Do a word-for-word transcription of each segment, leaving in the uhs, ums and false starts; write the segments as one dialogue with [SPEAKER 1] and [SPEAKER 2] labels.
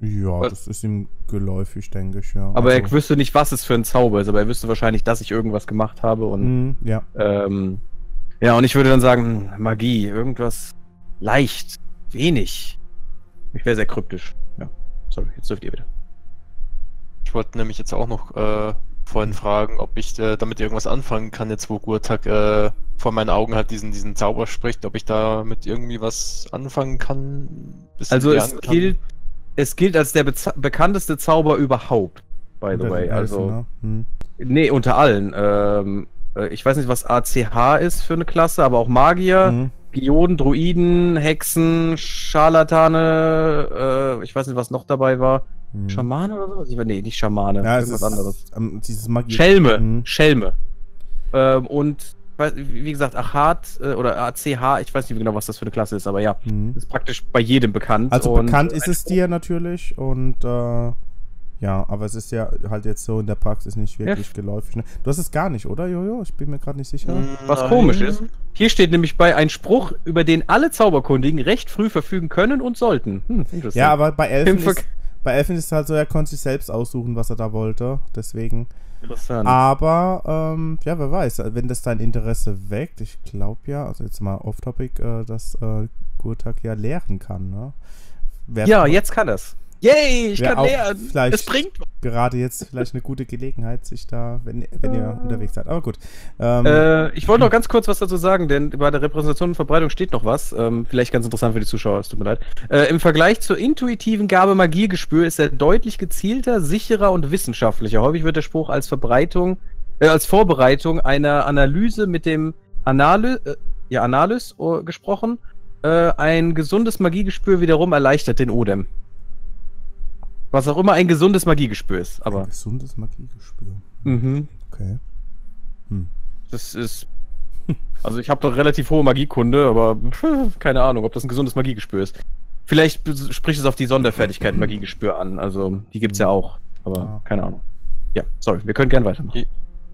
[SPEAKER 1] Ja,
[SPEAKER 2] Was?
[SPEAKER 1] das ist ihm geläufig, denke ich, ja.
[SPEAKER 3] Aber
[SPEAKER 1] also,
[SPEAKER 3] er wüsste nicht, was es für ein Zauber ist, aber er wüsste wahrscheinlich, dass ich irgendwas gemacht habe und.
[SPEAKER 1] mh, ja.
[SPEAKER 3] Ähm, ja, und ich würde dann sagen, hm, Magie, irgendwas leicht, wenig. Ich wäre sehr kryptisch. Ja, sorry, jetzt dürft ihr wieder.
[SPEAKER 2] Ich wollte nämlich jetzt auch noch äh, vorhin fragen, ob ich äh, damit irgendwas anfangen kann, jetzt wo Gurtak äh, vor meinen Augen halt diesen, diesen Zauber spricht, ob ich damit irgendwie was anfangen kann. bisschen
[SPEAKER 3] Also es
[SPEAKER 2] lernen kann.
[SPEAKER 3] gilt, es gilt als der beza- bekannteste Zauber überhaupt, by the
[SPEAKER 1] Unter
[SPEAKER 3] way.
[SPEAKER 1] den Elfen,
[SPEAKER 3] Also,
[SPEAKER 1] ne? Hm.
[SPEAKER 3] nee, unter allen. Ähm, äh, ich weiß nicht, was A C H ist für eine Klasse, aber auch Magier,
[SPEAKER 1] Mhm.
[SPEAKER 3] Geoden, Druiden, Hexen, Scharlatane, äh, ich weiß nicht, was noch dabei war.
[SPEAKER 1] Mhm.
[SPEAKER 3] Schamane oder sowas? Ich weiß- Nee, nicht Schamane,
[SPEAKER 1] Ja, es
[SPEAKER 3] irgendwas
[SPEAKER 1] ist
[SPEAKER 3] anderes.
[SPEAKER 1] ähm, dieses Magie.
[SPEAKER 3] Schelme,
[SPEAKER 1] Mhm.
[SPEAKER 3] Schelme. Ähm, und weiß- wie gesagt, Achat äh, oder A C H, ich weiß nicht genau, was das für eine Klasse ist, aber ja,
[SPEAKER 1] Mhm.
[SPEAKER 3] ist praktisch bei jedem bekannt.
[SPEAKER 1] Also
[SPEAKER 3] und,
[SPEAKER 1] bekannt
[SPEAKER 3] äh,
[SPEAKER 1] ist es dir natürlich und äh, ja, aber es ist ja halt jetzt so in der Praxis nicht wirklich
[SPEAKER 3] Ja.
[SPEAKER 1] geläufig. Ne? Du hast es gar nicht, oder Jojo? Ich bin mir gerade nicht sicher.
[SPEAKER 2] Mm,
[SPEAKER 3] Was
[SPEAKER 2] nein.
[SPEAKER 3] komisch ist, hier steht nämlich bei ein Spruch, über den alle Zauberkundigen recht früh verfügen können und sollten. Hm, interessant.
[SPEAKER 1] Ja, aber bei Elfen,
[SPEAKER 3] Im Ver-
[SPEAKER 1] ist, bei Elfen ist es halt so, er konnte sich selbst aussuchen, was er da wollte. Deswegen.
[SPEAKER 3] Interessant.
[SPEAKER 1] Aber, ähm, ja, wer weiß, wenn das dein Interesse weckt, ich glaube ja, also jetzt mal off-topic, äh, dass äh, Gurtak ja lehren kann, ne? Wär-
[SPEAKER 3] Ja, jetzt kann das. Yay, ich
[SPEAKER 1] wär
[SPEAKER 3] kann
[SPEAKER 1] auch
[SPEAKER 3] lernen.
[SPEAKER 1] vielleicht
[SPEAKER 3] Es bringt was.
[SPEAKER 1] gerade jetzt vielleicht eine gute Gelegenheit, sich da, wenn, wenn ihr unterwegs seid. Aber gut. Ähm,
[SPEAKER 3] Äh, ich wollte noch ganz kurz was dazu sagen, denn bei der Repräsentation und Verbreitung steht noch was. Ähm, vielleicht ganz interessant für die Zuschauer, es tut mir leid. Äh, Im Vergleich zur intuitiven Gabe Magiegespür ist er deutlich gezielter, sicherer und wissenschaftlicher. Häufig wird der Spruch als Verbreitung, äh, als Vorbereitung einer Analyse mit dem Analy äh, ja, Analys äh, gesprochen. Äh, ein gesundes Magiegespür wiederum erleichtert den Odem. Was auch immer ein gesundes Magiegespür ist, aber.
[SPEAKER 1] ein gesundes Magiegespür.
[SPEAKER 3] Mhm.
[SPEAKER 1] Okay. Hm.
[SPEAKER 3] Das ist. Also ich habe doch relativ hohe Magiekunde, aber keine Ahnung, ob das ein gesundes Magiegespür ist. Vielleicht spricht es auf die Sonderfertigkeit Magiegespür an. Also die gibt's ja auch, aber
[SPEAKER 1] Ah.
[SPEAKER 3] keine Ahnung. Ja, sorry, wir können gern weitermachen.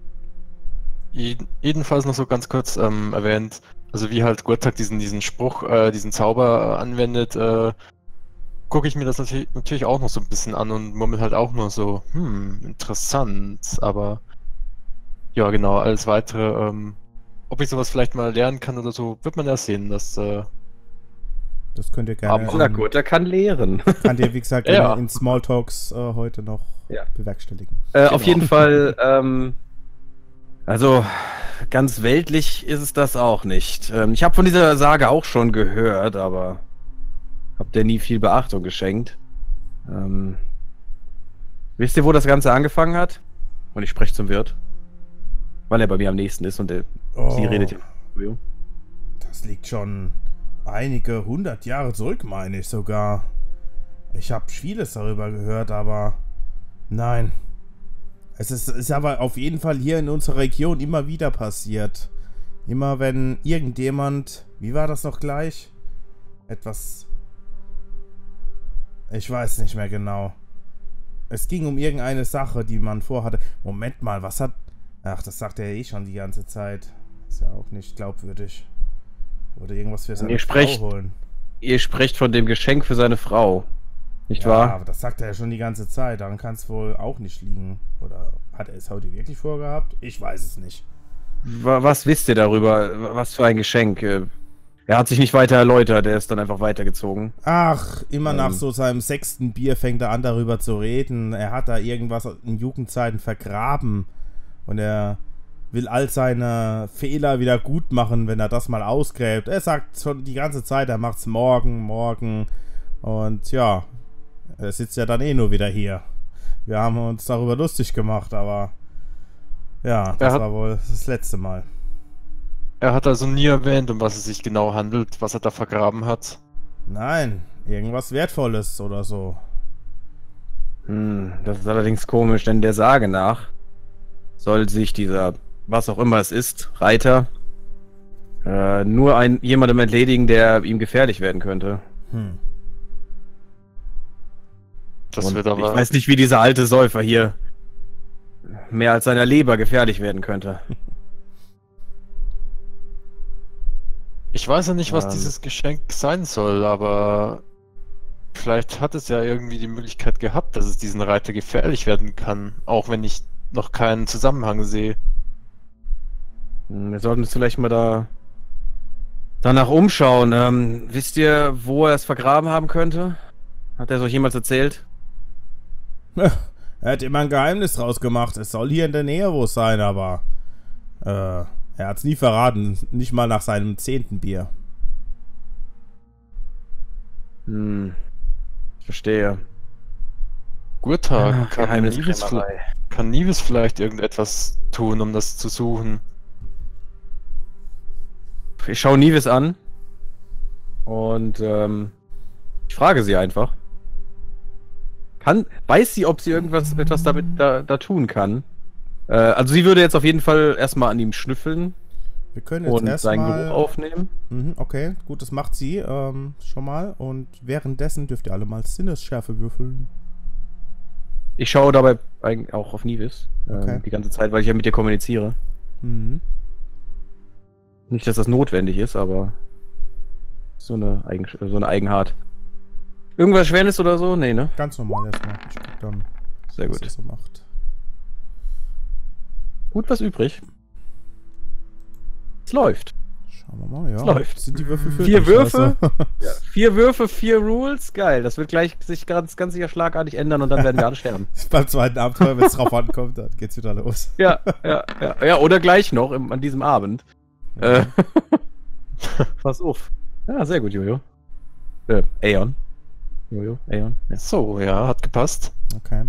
[SPEAKER 2] Jeden- Jedenfalls noch so ganz kurz ähm, erwähnt, also wie halt Gurtak diesen, diesen Spruch, äh, diesen Zauber äh, anwendet, äh, gucke ich mir das natürlich, natürlich auch noch so ein bisschen an und murmel halt auch nur so, hm, interessant, aber ja genau, alles weitere, ähm, ob ich sowas vielleicht mal lernen kann oder so, wird man ja sehen, das, äh,
[SPEAKER 1] Das könnt ihr gerne.
[SPEAKER 2] Aber-
[SPEAKER 3] Na
[SPEAKER 1] in-
[SPEAKER 3] gut, er kann lehren.
[SPEAKER 1] Kann ihr, wie gesagt,
[SPEAKER 2] Ja.
[SPEAKER 1] gerne in Smalltalks äh, heute noch
[SPEAKER 3] Ja.
[SPEAKER 1] bewerkstelligen.
[SPEAKER 3] Äh, Auf
[SPEAKER 2] Genau.
[SPEAKER 3] jeden Fall, ähm, also ganz weltlich ist es das auch nicht. Ähm, ich habe von dieser Sage auch schon gehört, aber hab der nie viel Beachtung geschenkt. Ähm, wisst ihr, wo das Ganze angefangen hat? Und ich spreche zum Wirt. Weil er bei mir am nächsten ist und der,
[SPEAKER 1] Oh,
[SPEAKER 3] sie redet ja.
[SPEAKER 1] das liegt schon einige hundert Jahre zurück, meine ich sogar. Ich habe vieles darüber gehört, aber nein. Es ist, ist aber auf jeden Fall hier in unserer Region immer wieder passiert. Immer wenn irgendjemand, wie war das noch gleich? Etwas, ich weiß nicht mehr genau. Es ging um irgendeine Sache, die man vorhatte. Moment mal, was hat... Ach, das sagt er ja eh schon die ganze Zeit. Ist ja auch nicht glaubwürdig. Oder irgendwas für seine
[SPEAKER 3] Ihr
[SPEAKER 1] Frau
[SPEAKER 3] sprecht-
[SPEAKER 1] holen.
[SPEAKER 3] Ihr sprecht von dem Geschenk für seine Frau. Nicht
[SPEAKER 1] Ja,
[SPEAKER 3] wahr?
[SPEAKER 1] aber das sagt er ja schon die ganze Zeit. Daran kann es wohl auch nicht liegen. Oder hat er es heute wirklich vorgehabt? Ich weiß es nicht.
[SPEAKER 3] Wa- Was wisst ihr darüber? Was für ein Geschenk? Äh, Er hat sich nicht weiter erläutert, er ist dann einfach weitergezogen.
[SPEAKER 1] Ach, immer
[SPEAKER 3] Ähm.
[SPEAKER 1] nach so seinem sechsten Bier fängt er an, darüber zu reden. Er hat da irgendwas in Jugendzeiten vergraben. Und er will all seine Fehler wieder gut machen, wenn er das mal ausgräbt. Er sagt schon die ganze Zeit, er macht's morgen, morgen. Und ja, er sitzt ja dann eh nur wieder hier. Wir haben uns darüber lustig gemacht, aber ja, das
[SPEAKER 2] hat-
[SPEAKER 1] war wohl das letzte Mal.
[SPEAKER 2] er hat also nie erwähnt, um was es sich genau handelt, was er da vergraben hat.
[SPEAKER 1] Nein, irgendwas Wertvolles oder so.
[SPEAKER 3] Hm, das ist allerdings komisch, denn der Sage nach soll sich dieser, was auch immer es ist, Reiter, äh, nur ein, jemandem entledigen, der ihm gefährlich werden könnte.
[SPEAKER 1] Hm.
[SPEAKER 2] Das
[SPEAKER 3] Und
[SPEAKER 2] wird aber.
[SPEAKER 3] ich weiß nicht, wie dieser alte Säufer hier mehr als seiner Leber gefährlich werden könnte.
[SPEAKER 2] Ich weiß ja nicht, was
[SPEAKER 3] Ähm.
[SPEAKER 2] dieses Geschenk sein soll, aber Vielleicht hat es ja irgendwie die Möglichkeit gehabt, dass es diesen Reiter gefährlich werden kann, auch wenn ich noch keinen Zusammenhang sehe.
[SPEAKER 3] Hm, Wir sollten uns vielleicht mal da danach umschauen. Ähm, wisst ihr, wo er es vergraben haben könnte? Hat er es euch jemals erzählt?
[SPEAKER 1] Er hat immer ein Geheimnis draus gemacht. Es soll hier in der Nähe wo sein, aber äh, er hat's nie verraten. Nicht mal nach seinem zehnten Bier.
[SPEAKER 3] Hm, ich verstehe.
[SPEAKER 2] Gurtag,
[SPEAKER 3] Ah,
[SPEAKER 2] kann, Nives,
[SPEAKER 3] Geheimniskrämerei.
[SPEAKER 2] kann Nives vielleicht irgendetwas tun, um das zu suchen?
[SPEAKER 3] Ich schaue Nives an und ähm, ich frage sie einfach. Kann, weiß sie, ob sie irgendwas etwas damit da, da tun kann? Äh, also sie würde jetzt auf jeden Fall erstmal an ihm schnüffeln
[SPEAKER 1] Wir können jetzt
[SPEAKER 3] und seinen
[SPEAKER 1] erstmal.
[SPEAKER 3] Geruch aufnehmen.
[SPEAKER 1] Mhm, okay, gut, das macht sie ähm, schon mal. Und währenddessen dürft ihr alle mal Sinnesschärfe würfeln.
[SPEAKER 3] Ich schaue dabei eigentlich auch auf Nives
[SPEAKER 1] Okay.
[SPEAKER 3] ähm, die ganze Zeit, weil ich ja mit ihr kommuniziere.
[SPEAKER 1] Mhm.
[SPEAKER 3] Nicht, dass das notwendig ist, aber so eine, Eigen so eine Eigenart. Irgendwas Schweres oder so? Nee, ne?
[SPEAKER 1] Ganz normal erstmal. Ich guck dann,
[SPEAKER 3] Sehr
[SPEAKER 1] was
[SPEAKER 3] gut.
[SPEAKER 1] ihr so macht.
[SPEAKER 3] Gut was übrig. Es läuft.
[SPEAKER 1] Schauen wir mal, ja.
[SPEAKER 3] Es läuft.
[SPEAKER 1] Sind die Würfel für
[SPEAKER 3] Vier
[SPEAKER 1] dich,
[SPEAKER 3] Würfel?
[SPEAKER 1] also?
[SPEAKER 3] Vier Würfe, vier Rules. Geil. Das wird gleich sich ganz, ganz sicher schlagartig ändern und dann werden wir alle sterben.
[SPEAKER 1] Beim zweiten Abenteuer, wenn es drauf ankommt, dann geht's wieder los.
[SPEAKER 3] Ja, ja, ja. Ja, oder gleich noch im, an diesem Abend. Äh, pass auf. Ja, sehr gut, Jojo. Äh, Aeon. Jojo, Aeon. Ja.
[SPEAKER 2] So, ja, hat gepasst.
[SPEAKER 1] Okay.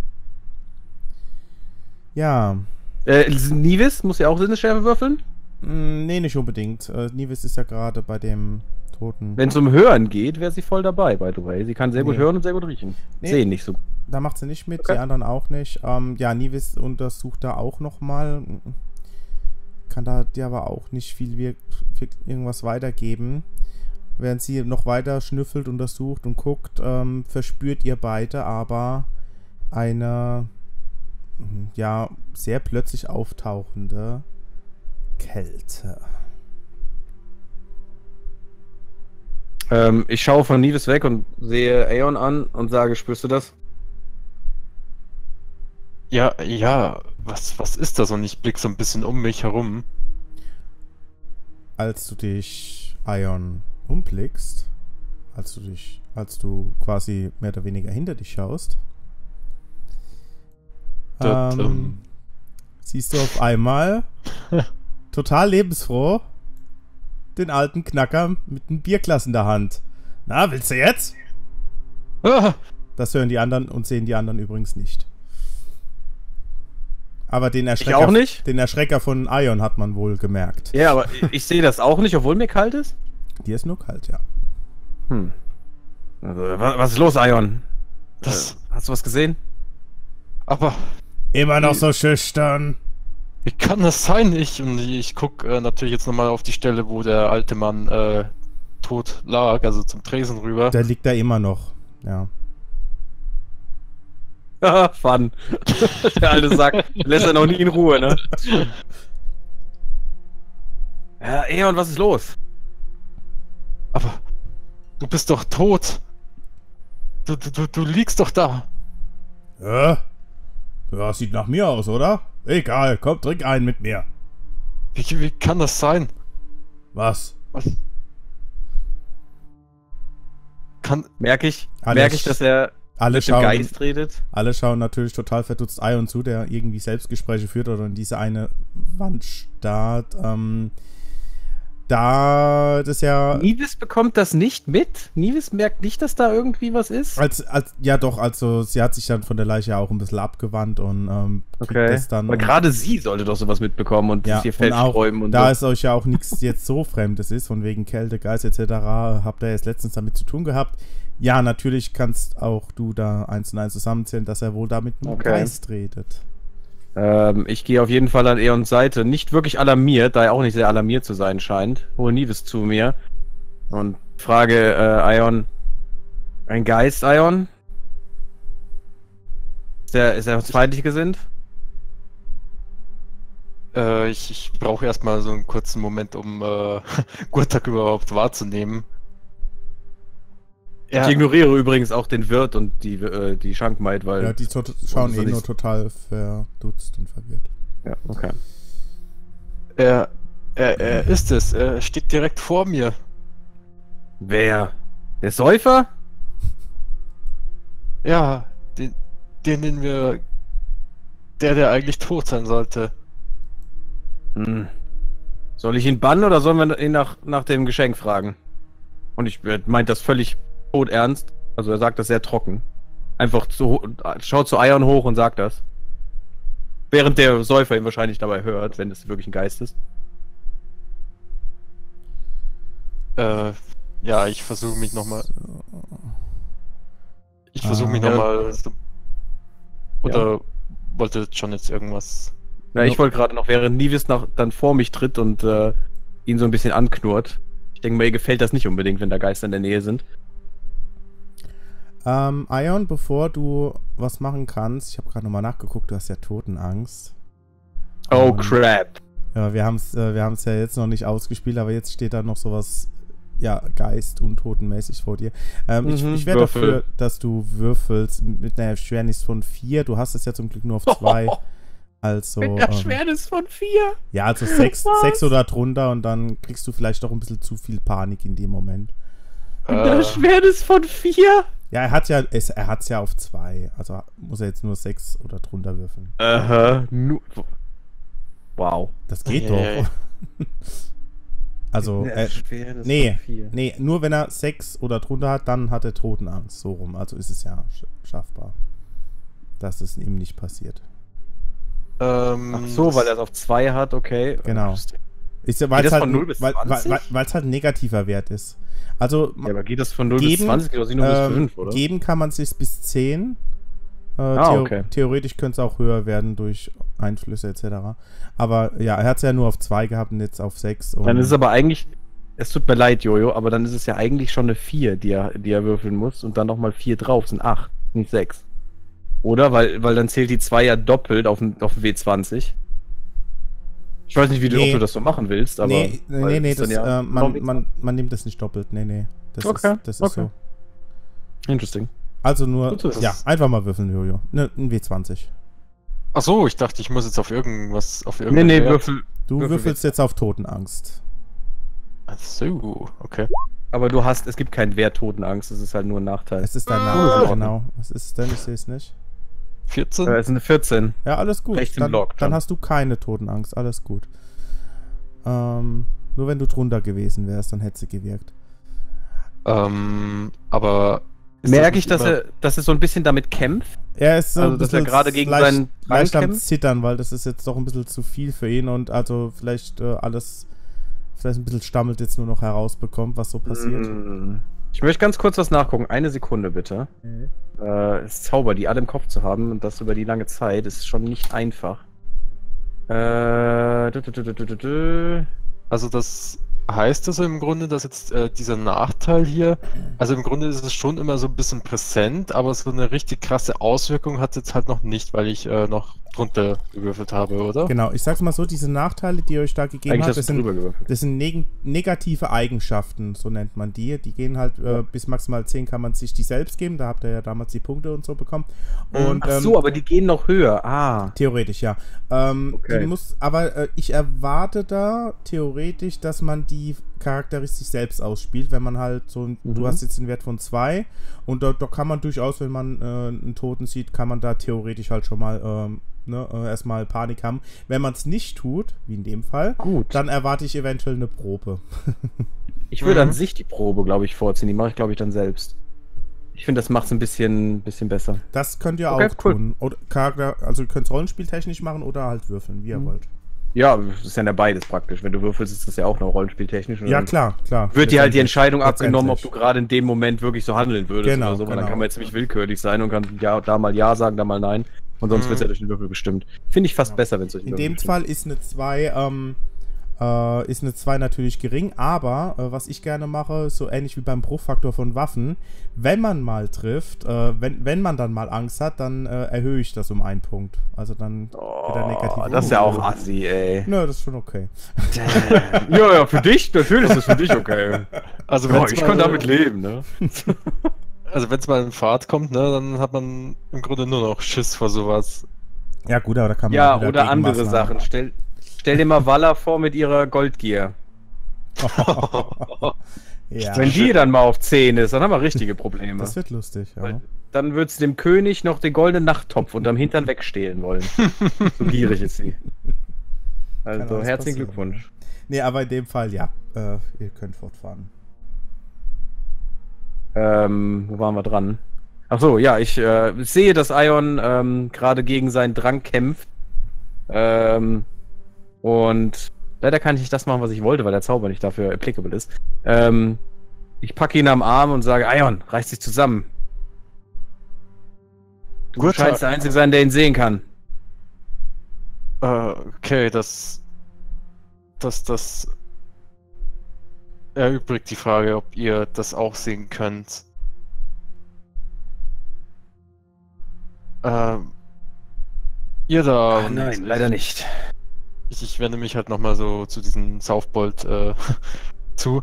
[SPEAKER 1] Ja.
[SPEAKER 3] Äh, Nives muss ja auch Sinnesschärfe würfeln.
[SPEAKER 1] Mm, nee, nicht unbedingt. Äh, Nives ist ja gerade bei dem Toten.
[SPEAKER 3] Wenn es um Hören geht, wäre sie voll dabei, by the way. Sie kann sehr gut
[SPEAKER 1] Nee.
[SPEAKER 3] hören und sehr gut riechen.
[SPEAKER 1] Nee.
[SPEAKER 3] Sehen nicht so gut.
[SPEAKER 1] Da macht sie nicht mit,
[SPEAKER 3] Okay.
[SPEAKER 1] die anderen auch nicht. Ähm, ja, Nives untersucht da auch nochmal. Kann da dir aber auch nicht viel wir wir irgendwas weitergeben. Während sie noch weiter schnüffelt, untersucht und guckt, ähm, verspürt ihr beide aber eine mm, ja sehr plötzlich auftauchende Kälte.
[SPEAKER 3] Ähm, ich schaue von Nives weg und sehe Aeon an und sage, spürst du das?
[SPEAKER 2] Ja, ja, was, was ist das? Und ich blicke so ein bisschen um mich herum.
[SPEAKER 1] Als du dich, Ion, umblickst, als du dich, als du quasi mehr oder weniger hinter dich schaust,
[SPEAKER 2] Dort,
[SPEAKER 1] ähm,
[SPEAKER 2] ähm,
[SPEAKER 1] siehst du auf einmal total lebensfroh den alten Knacker mit einem Bierglas in der Hand. Na, willst du jetzt?
[SPEAKER 2] Ah,
[SPEAKER 1] Das hören die anderen und sehen die anderen übrigens nicht. Aber den Erschrecker,
[SPEAKER 3] auch nicht?
[SPEAKER 1] den Erschrecker von Ion hat man wohl gemerkt.
[SPEAKER 3] Ja, aber ich, ich sehe das auch nicht, obwohl mir kalt ist.
[SPEAKER 1] Dir ist nur kalt, ja.
[SPEAKER 3] Hm. Also, was, was ist los, Ion?
[SPEAKER 2] das,
[SPEAKER 3] Äh, hast du was gesehen?
[SPEAKER 2] aber
[SPEAKER 1] Immer noch so schüchtern.
[SPEAKER 2] wie kann das sein? Ich, und ich gucke äh, natürlich jetzt nochmal auf die Stelle, wo der alte Mann äh, tot lag, also zum Tresen rüber.
[SPEAKER 1] Der liegt da immer noch, ja.
[SPEAKER 3] Haha, Fun. Der alte Sack lässt er noch nie in Ruhe, ne? Ja, Aeon, was ist los?
[SPEAKER 2] Aber du bist doch tot. Du, du, du, du liegst doch da.
[SPEAKER 1] Ja? Ja, sieht nach mir aus, oder? Egal, komm, trink einen mit mir.
[SPEAKER 2] Wie, wie kann das sein?
[SPEAKER 1] Was?
[SPEAKER 2] Was? Kann.
[SPEAKER 3] Merke ich,
[SPEAKER 1] Alle
[SPEAKER 3] merke ich,
[SPEAKER 1] sch-
[SPEAKER 3] dass er
[SPEAKER 1] Alle
[SPEAKER 3] mit dem
[SPEAKER 1] schauen,
[SPEAKER 3] Geist redet.
[SPEAKER 1] alle schauen natürlich total verdutzt Ion zu, der irgendwie Selbstgespräche führt oder in diese eine Wand starrt. Ähm, da das ja...
[SPEAKER 3] Nives bekommt das nicht mit? Nives merkt nicht, dass da irgendwie was ist?
[SPEAKER 1] Als, als, ja doch, also sie hat sich dann von der Leiche auch ein bisschen abgewandt und ähm, kriegt das dann...
[SPEAKER 3] Aber
[SPEAKER 1] und-
[SPEAKER 3] gerade sie sollte doch sowas mitbekommen und
[SPEAKER 1] Ja,
[SPEAKER 3] sich ihr
[SPEAKER 1] und
[SPEAKER 3] Feld
[SPEAKER 1] auch,
[SPEAKER 3] sträuben und
[SPEAKER 1] da
[SPEAKER 3] so.
[SPEAKER 1] es euch ja auch nichts jetzt so Fremdes ist, von wegen Kälte, Geist et cetera, habt ihr jetzt letztens damit zu tun gehabt. Ja, natürlich kannst auch du da eins und eins zusammenzählen, dass er wohl damit mit dem
[SPEAKER 3] Okay.
[SPEAKER 1] Geist redet.
[SPEAKER 3] Ähm, ich gehe auf jeden Fall an Eons Seite. Nicht wirklich alarmiert, da er auch nicht sehr alarmiert zu sein scheint. Hole Nives zu mir und frage äh, Ion, ein Geist, Ion? Ist er, ist er uns feindlich gesinnt?
[SPEAKER 2] Äh, ich ich brauche erstmal so einen kurzen Moment, um äh, Gurtag überhaupt wahrzunehmen. Ja.
[SPEAKER 3] Ich ignoriere übrigens auch den Wirt und die, äh, die Schankmaid, weil...
[SPEAKER 1] Ja, die to schauen
[SPEAKER 3] so
[SPEAKER 1] eh nur
[SPEAKER 3] nicht-
[SPEAKER 1] total verdutzt und verwirrt.
[SPEAKER 3] Ja, okay.
[SPEAKER 2] Er, er, er ist es. Er steht direkt vor mir.
[SPEAKER 3] Wer? Der Säufer?
[SPEAKER 2] Ja, den, den, den wir... Der, der eigentlich tot sein sollte.
[SPEAKER 3] Hm. Soll ich ihn bannen oder sollen wir ihn nach, nach dem Geschenk fragen? Und ich er meint das völlig todernst. Also er sagt das sehr trocken. Einfach zu, schaut zu Eiern hoch und sagt das. Während der Säufer ihn wahrscheinlich dabei hört, wenn es wirklich ein Geist ist.
[SPEAKER 2] Äh, ja, ich versuche mich nochmal... Ich versuche mich
[SPEAKER 1] Ah.
[SPEAKER 2] nochmal... So, oder wollte schon jetzt irgendwas...
[SPEAKER 3] Ja, ich wollte gerade noch, während Nivis nach, dann vor mich tritt und äh, ihn so ein bisschen anknurrt. Ich denke, mir gefällt das nicht unbedingt, wenn da Geister in der Nähe sind.
[SPEAKER 1] Ähm, Ion, bevor du was machen kannst, ich habe gerade nochmal nachgeguckt, du hast ja Totenangst.
[SPEAKER 3] Oh,
[SPEAKER 1] Ähm,
[SPEAKER 3] crap.
[SPEAKER 1] Ja, wir haben es äh, wir haben's ja jetzt noch nicht ausgespielt, aber jetzt steht da noch sowas, ja, Geist, untotenmäßig vor dir. Ähm, ich
[SPEAKER 3] Mhm,
[SPEAKER 1] ich wäre
[SPEAKER 3] Würfel.
[SPEAKER 1] dafür, dass du würfelst mit einer Erschwernis von vier. Du hast es ja zum Glück nur auf zwei. Also,
[SPEAKER 3] Mit
[SPEAKER 1] ähm,
[SPEAKER 3] Erschwernis von vier.
[SPEAKER 1] ja, also sechs,
[SPEAKER 3] Was?
[SPEAKER 1] sechs oder drunter und dann kriegst du vielleicht doch ein bisschen zu viel Panik in dem Moment.
[SPEAKER 3] Mit
[SPEAKER 2] Äh,
[SPEAKER 3] Erschwernis von vier?
[SPEAKER 1] Ja, er hat ja, es, er hat's ja auf zwei. Also muss er jetzt nur sechs oder drunter würfeln.
[SPEAKER 3] Aha. Nu wow.
[SPEAKER 1] Das geht
[SPEAKER 2] Eieiei.
[SPEAKER 1] doch. Also, äh,
[SPEAKER 3] Erschwernis
[SPEAKER 1] nee,
[SPEAKER 3] von vier.
[SPEAKER 1] nee, nur wenn er sechs oder drunter hat, dann hat er Totenangst. So rum. Also ist es ja sch schaffbar. Dass es ihm nicht passiert.
[SPEAKER 2] ähm,
[SPEAKER 3] Ach so, weil er es auf zwei hat, okay.
[SPEAKER 1] Genau. Ist ja,
[SPEAKER 3] Geht
[SPEAKER 1] weil es
[SPEAKER 3] das
[SPEAKER 1] halt,
[SPEAKER 3] von null bis
[SPEAKER 1] weil, weil,
[SPEAKER 3] zwanzig?
[SPEAKER 1] weil, weil's halt ein negativer Wert ist. Also,
[SPEAKER 3] Ja, aber geht das von null bis
[SPEAKER 1] Geben,
[SPEAKER 3] zwanzig oder nur
[SPEAKER 1] ähm,
[SPEAKER 3] bis fünf, oder?
[SPEAKER 1] geben kann man sich bis zehn. Äh,
[SPEAKER 3] Ah,
[SPEAKER 1] theo
[SPEAKER 3] okay.
[SPEAKER 1] Theoretisch könnte es auch höher werden durch Einflüsse et cetera. Aber ja, er hat es ja nur auf zwei gehabt und jetzt auf sechs.
[SPEAKER 3] Dann ist es aber eigentlich, es tut mir leid, Jojo, aber dann ist es ja eigentlich schon eine vier, die er, die er würfeln muss und dann nochmal vier drauf, sind acht, nicht sechs. Oder? Weil, weil dann zählt die zwei ja doppelt auf, den- auf den W zwanzig. Ich weiß nicht, wie du,
[SPEAKER 1] Nee.
[SPEAKER 3] ob du das so machen willst, aber...
[SPEAKER 1] nee, nee,
[SPEAKER 3] weil
[SPEAKER 1] nee, nee
[SPEAKER 3] es
[SPEAKER 1] das,
[SPEAKER 3] dann ja
[SPEAKER 1] äh, man, man, man nimmt das nicht doppelt. Nee, nee. Das
[SPEAKER 3] Okay,
[SPEAKER 1] ist, das ist
[SPEAKER 3] okay.
[SPEAKER 1] so.
[SPEAKER 3] Interesting.
[SPEAKER 1] Also nur,
[SPEAKER 3] Gut zu wissen.
[SPEAKER 1] ja, einfach mal würfeln, Jojo. Ne, ein W zwanzig.
[SPEAKER 2] Ach so, ich dachte, ich muss jetzt auf irgendwas, auf
[SPEAKER 3] Nee,
[SPEAKER 2] irgendeinen
[SPEAKER 3] nee,
[SPEAKER 2] Wert-
[SPEAKER 3] Würfel.
[SPEAKER 1] Du
[SPEAKER 3] Würfel
[SPEAKER 1] würfelst jetzt auf Totenangst.
[SPEAKER 2] Ach so, okay.
[SPEAKER 3] Aber du hast, es gibt keinen Wert Totenangst, es ist halt nur ein Nachteil.
[SPEAKER 1] Es ist dein
[SPEAKER 2] Ah.
[SPEAKER 1] Name, genau. Was ist es denn? Ich sehe es nicht.
[SPEAKER 2] vierzehn?
[SPEAKER 3] Äh, es ist eine vierzehn.
[SPEAKER 1] Ja, alles gut.
[SPEAKER 3] Rechts im
[SPEAKER 1] Dann,
[SPEAKER 3] Block,
[SPEAKER 1] dann
[SPEAKER 3] dann.
[SPEAKER 1] hast du keine Totenangst. Alles gut. Ähm, nur wenn du drunter gewesen wärst, dann hätte sie gewirkt.
[SPEAKER 2] Ähm, aber... ist
[SPEAKER 3] Merke
[SPEAKER 2] nicht
[SPEAKER 3] ich, dass
[SPEAKER 2] immer-
[SPEAKER 3] er, dass er so ein bisschen damit kämpft?
[SPEAKER 1] Er ist so
[SPEAKER 3] Also,
[SPEAKER 1] ein
[SPEAKER 3] dass er
[SPEAKER 1] bisschen
[SPEAKER 3] gerade gegen
[SPEAKER 1] leicht,
[SPEAKER 3] seinen Drang
[SPEAKER 1] leicht am
[SPEAKER 3] kämpft?
[SPEAKER 1] Zittern, weil das ist jetzt doch ein bisschen zu viel für ihn und also vielleicht äh, alles, vielleicht ein bisschen stammelt jetzt nur noch herausbekommt, was so passiert.
[SPEAKER 3] Mm. Ich möchte ganz kurz was nachgucken. Eine Sekunde bitte. Äh, es ist Zauber, die alle im Kopf zu haben und das über die lange Zeit ist schon nicht einfach. Äh, dü, dü, dü, dü, dü, dü.
[SPEAKER 2] Also das heißt also im Grunde, dass jetzt äh, dieser Nachteil hier, also im Grunde ist es schon immer so ein bisschen präsent, aber so eine richtig krasse Auswirkung hat es jetzt halt noch nicht, weil ich äh, noch drunter gewürfelt habe, oder?
[SPEAKER 1] Genau, ich sag's mal so, diese Nachteile, die ihr euch da gegeben
[SPEAKER 3] Eigentlich
[SPEAKER 1] habt,
[SPEAKER 3] hast
[SPEAKER 1] das
[SPEAKER 3] du
[SPEAKER 1] sind,
[SPEAKER 3] drüber gewürfelt.
[SPEAKER 1] das sind neg negative Eigenschaften, so nennt man die. Die gehen halt äh, bis maximal zehn kann man sich die selbst geben, da habt ihr ja damals die Punkte und so bekommen. Und,
[SPEAKER 3] Ach
[SPEAKER 1] ähm,
[SPEAKER 3] so, aber die gehen noch höher. Ah.
[SPEAKER 1] Theoretisch, ja. Ähm,
[SPEAKER 3] Okay.
[SPEAKER 1] die muss, aber äh, ich erwarte da theoretisch, dass man die charakteristisch selbst ausspielt, wenn man halt so, ein-
[SPEAKER 3] Mhm.
[SPEAKER 1] du hast jetzt einen Wert von zwei und da, da kann man durchaus, wenn man äh, einen Toten sieht, kann man da theoretisch halt schon mal ähm, ne, äh, erstmal Panik haben. Wenn man es nicht tut, wie in dem Fall,
[SPEAKER 3] Gut.
[SPEAKER 1] dann erwarte ich eventuell eine Probe.
[SPEAKER 3] Ich würde
[SPEAKER 2] Mhm.
[SPEAKER 3] an sich die Probe, glaube ich, vorziehen. Die mache ich, glaube ich, dann selbst. Ich finde, das macht es ein bisschen, bisschen besser.
[SPEAKER 1] Das könnt ihr
[SPEAKER 3] Okay,
[SPEAKER 1] auch
[SPEAKER 3] cool.
[SPEAKER 1] tun. Oder Charakter, also ihr könnt es rollenspieltechnisch machen oder halt würfeln, wie ihr
[SPEAKER 3] Mhm.
[SPEAKER 1] wollt.
[SPEAKER 3] Ja, das ist ja beides praktisch. Wenn du würfelst, ist das ja auch noch rollenspieltechnisch. und
[SPEAKER 1] Ja,
[SPEAKER 3] dann
[SPEAKER 1] klar, klar.
[SPEAKER 3] Wird dir halt die
[SPEAKER 1] Letztendlich.
[SPEAKER 3] Entscheidung abgenommen, ob du
[SPEAKER 1] Letztendlich.
[SPEAKER 3] gerade in dem Moment wirklich so handeln würdest
[SPEAKER 1] Genau,
[SPEAKER 3] oder so, weil
[SPEAKER 1] genau.
[SPEAKER 3] dann kann man jetzt ziemlich willkürlich sein und kann ja, da mal Ja sagen, da mal Nein. Und sonst
[SPEAKER 2] Mhm.
[SPEAKER 3] wird es ja durch den Würfel bestimmt. Finde ich fast
[SPEAKER 1] Ja.
[SPEAKER 3] besser, wenn es durch den
[SPEAKER 1] In
[SPEAKER 3] Würfel
[SPEAKER 1] dem
[SPEAKER 3] bestimmt.
[SPEAKER 1] Fall ist eine zwei ähm, äh, ist eine zwei natürlich gering, aber äh, was ich gerne mache, so ähnlich wie beim Bruchfaktor von Waffen, wenn man mal trifft, äh, wenn, wenn man dann mal Angst hat, dann äh, erhöhe ich das um einen Punkt. Also dann wird er negativ.
[SPEAKER 3] Oh, das ist ja auch assi, ey.
[SPEAKER 1] Nö, das ist schon okay.
[SPEAKER 3] ja, ja, für dich, natürlich ist das für dich okay.
[SPEAKER 2] Also
[SPEAKER 3] Ja,
[SPEAKER 2] wenn's
[SPEAKER 3] ich
[SPEAKER 2] mal
[SPEAKER 3] kann
[SPEAKER 2] so-
[SPEAKER 3] damit leben, ne?
[SPEAKER 2] also wenn es mal in Fahrt kommt, ne, dann hat man im Grunde nur noch Schiss vor sowas.
[SPEAKER 1] Ja gut, aber da kann man
[SPEAKER 3] Ja,
[SPEAKER 1] auch wieder
[SPEAKER 3] oder andere
[SPEAKER 1] Gegenmaßnahmen-
[SPEAKER 3] Sachen. Stell, stell dir mal Walla vor mit ihrer Goldgier.
[SPEAKER 1] Ja,
[SPEAKER 3] Wenn die dann mal auf zehn ist, dann haben wir richtige Probleme.
[SPEAKER 1] das wird lustig. Ja.
[SPEAKER 3] Weil dann wird sie dem König noch den goldenen Nachttopf unterm Hintern wegstehlen wollen. So gierig ist sie.
[SPEAKER 1] Kann
[SPEAKER 3] Also
[SPEAKER 1] alles
[SPEAKER 3] herzlichen
[SPEAKER 1] passieren,
[SPEAKER 3] Glückwunsch.
[SPEAKER 1] Nee, aber in dem Fall, ja, äh, ihr könnt fortfahren.
[SPEAKER 3] Ähm, wo waren wir dran? Ach so, ja, ich äh, sehe, dass Ion ähm, gerade gegen seinen Drang kämpft. Ähm, und leider kann ich nicht das machen, was ich wollte, weil der Zauber nicht dafür applicable ist. Ähm, ich packe ihn am Arm und sage, Ion, reiß dich zusammen. Du
[SPEAKER 2] Gut,
[SPEAKER 3] scheinst der Einzige sein, der ihn sehen kann.
[SPEAKER 2] Äh, okay, das. Das, das. Erübrigt die Frage, ob ihr das auch sehen könnt. Ähm. Ihr da.
[SPEAKER 3] Ah,
[SPEAKER 2] und
[SPEAKER 3] nein,
[SPEAKER 2] ich-
[SPEAKER 3] leider nicht.
[SPEAKER 2] Ich, ich wende mich halt nochmal so zu diesem Southbold äh, zu.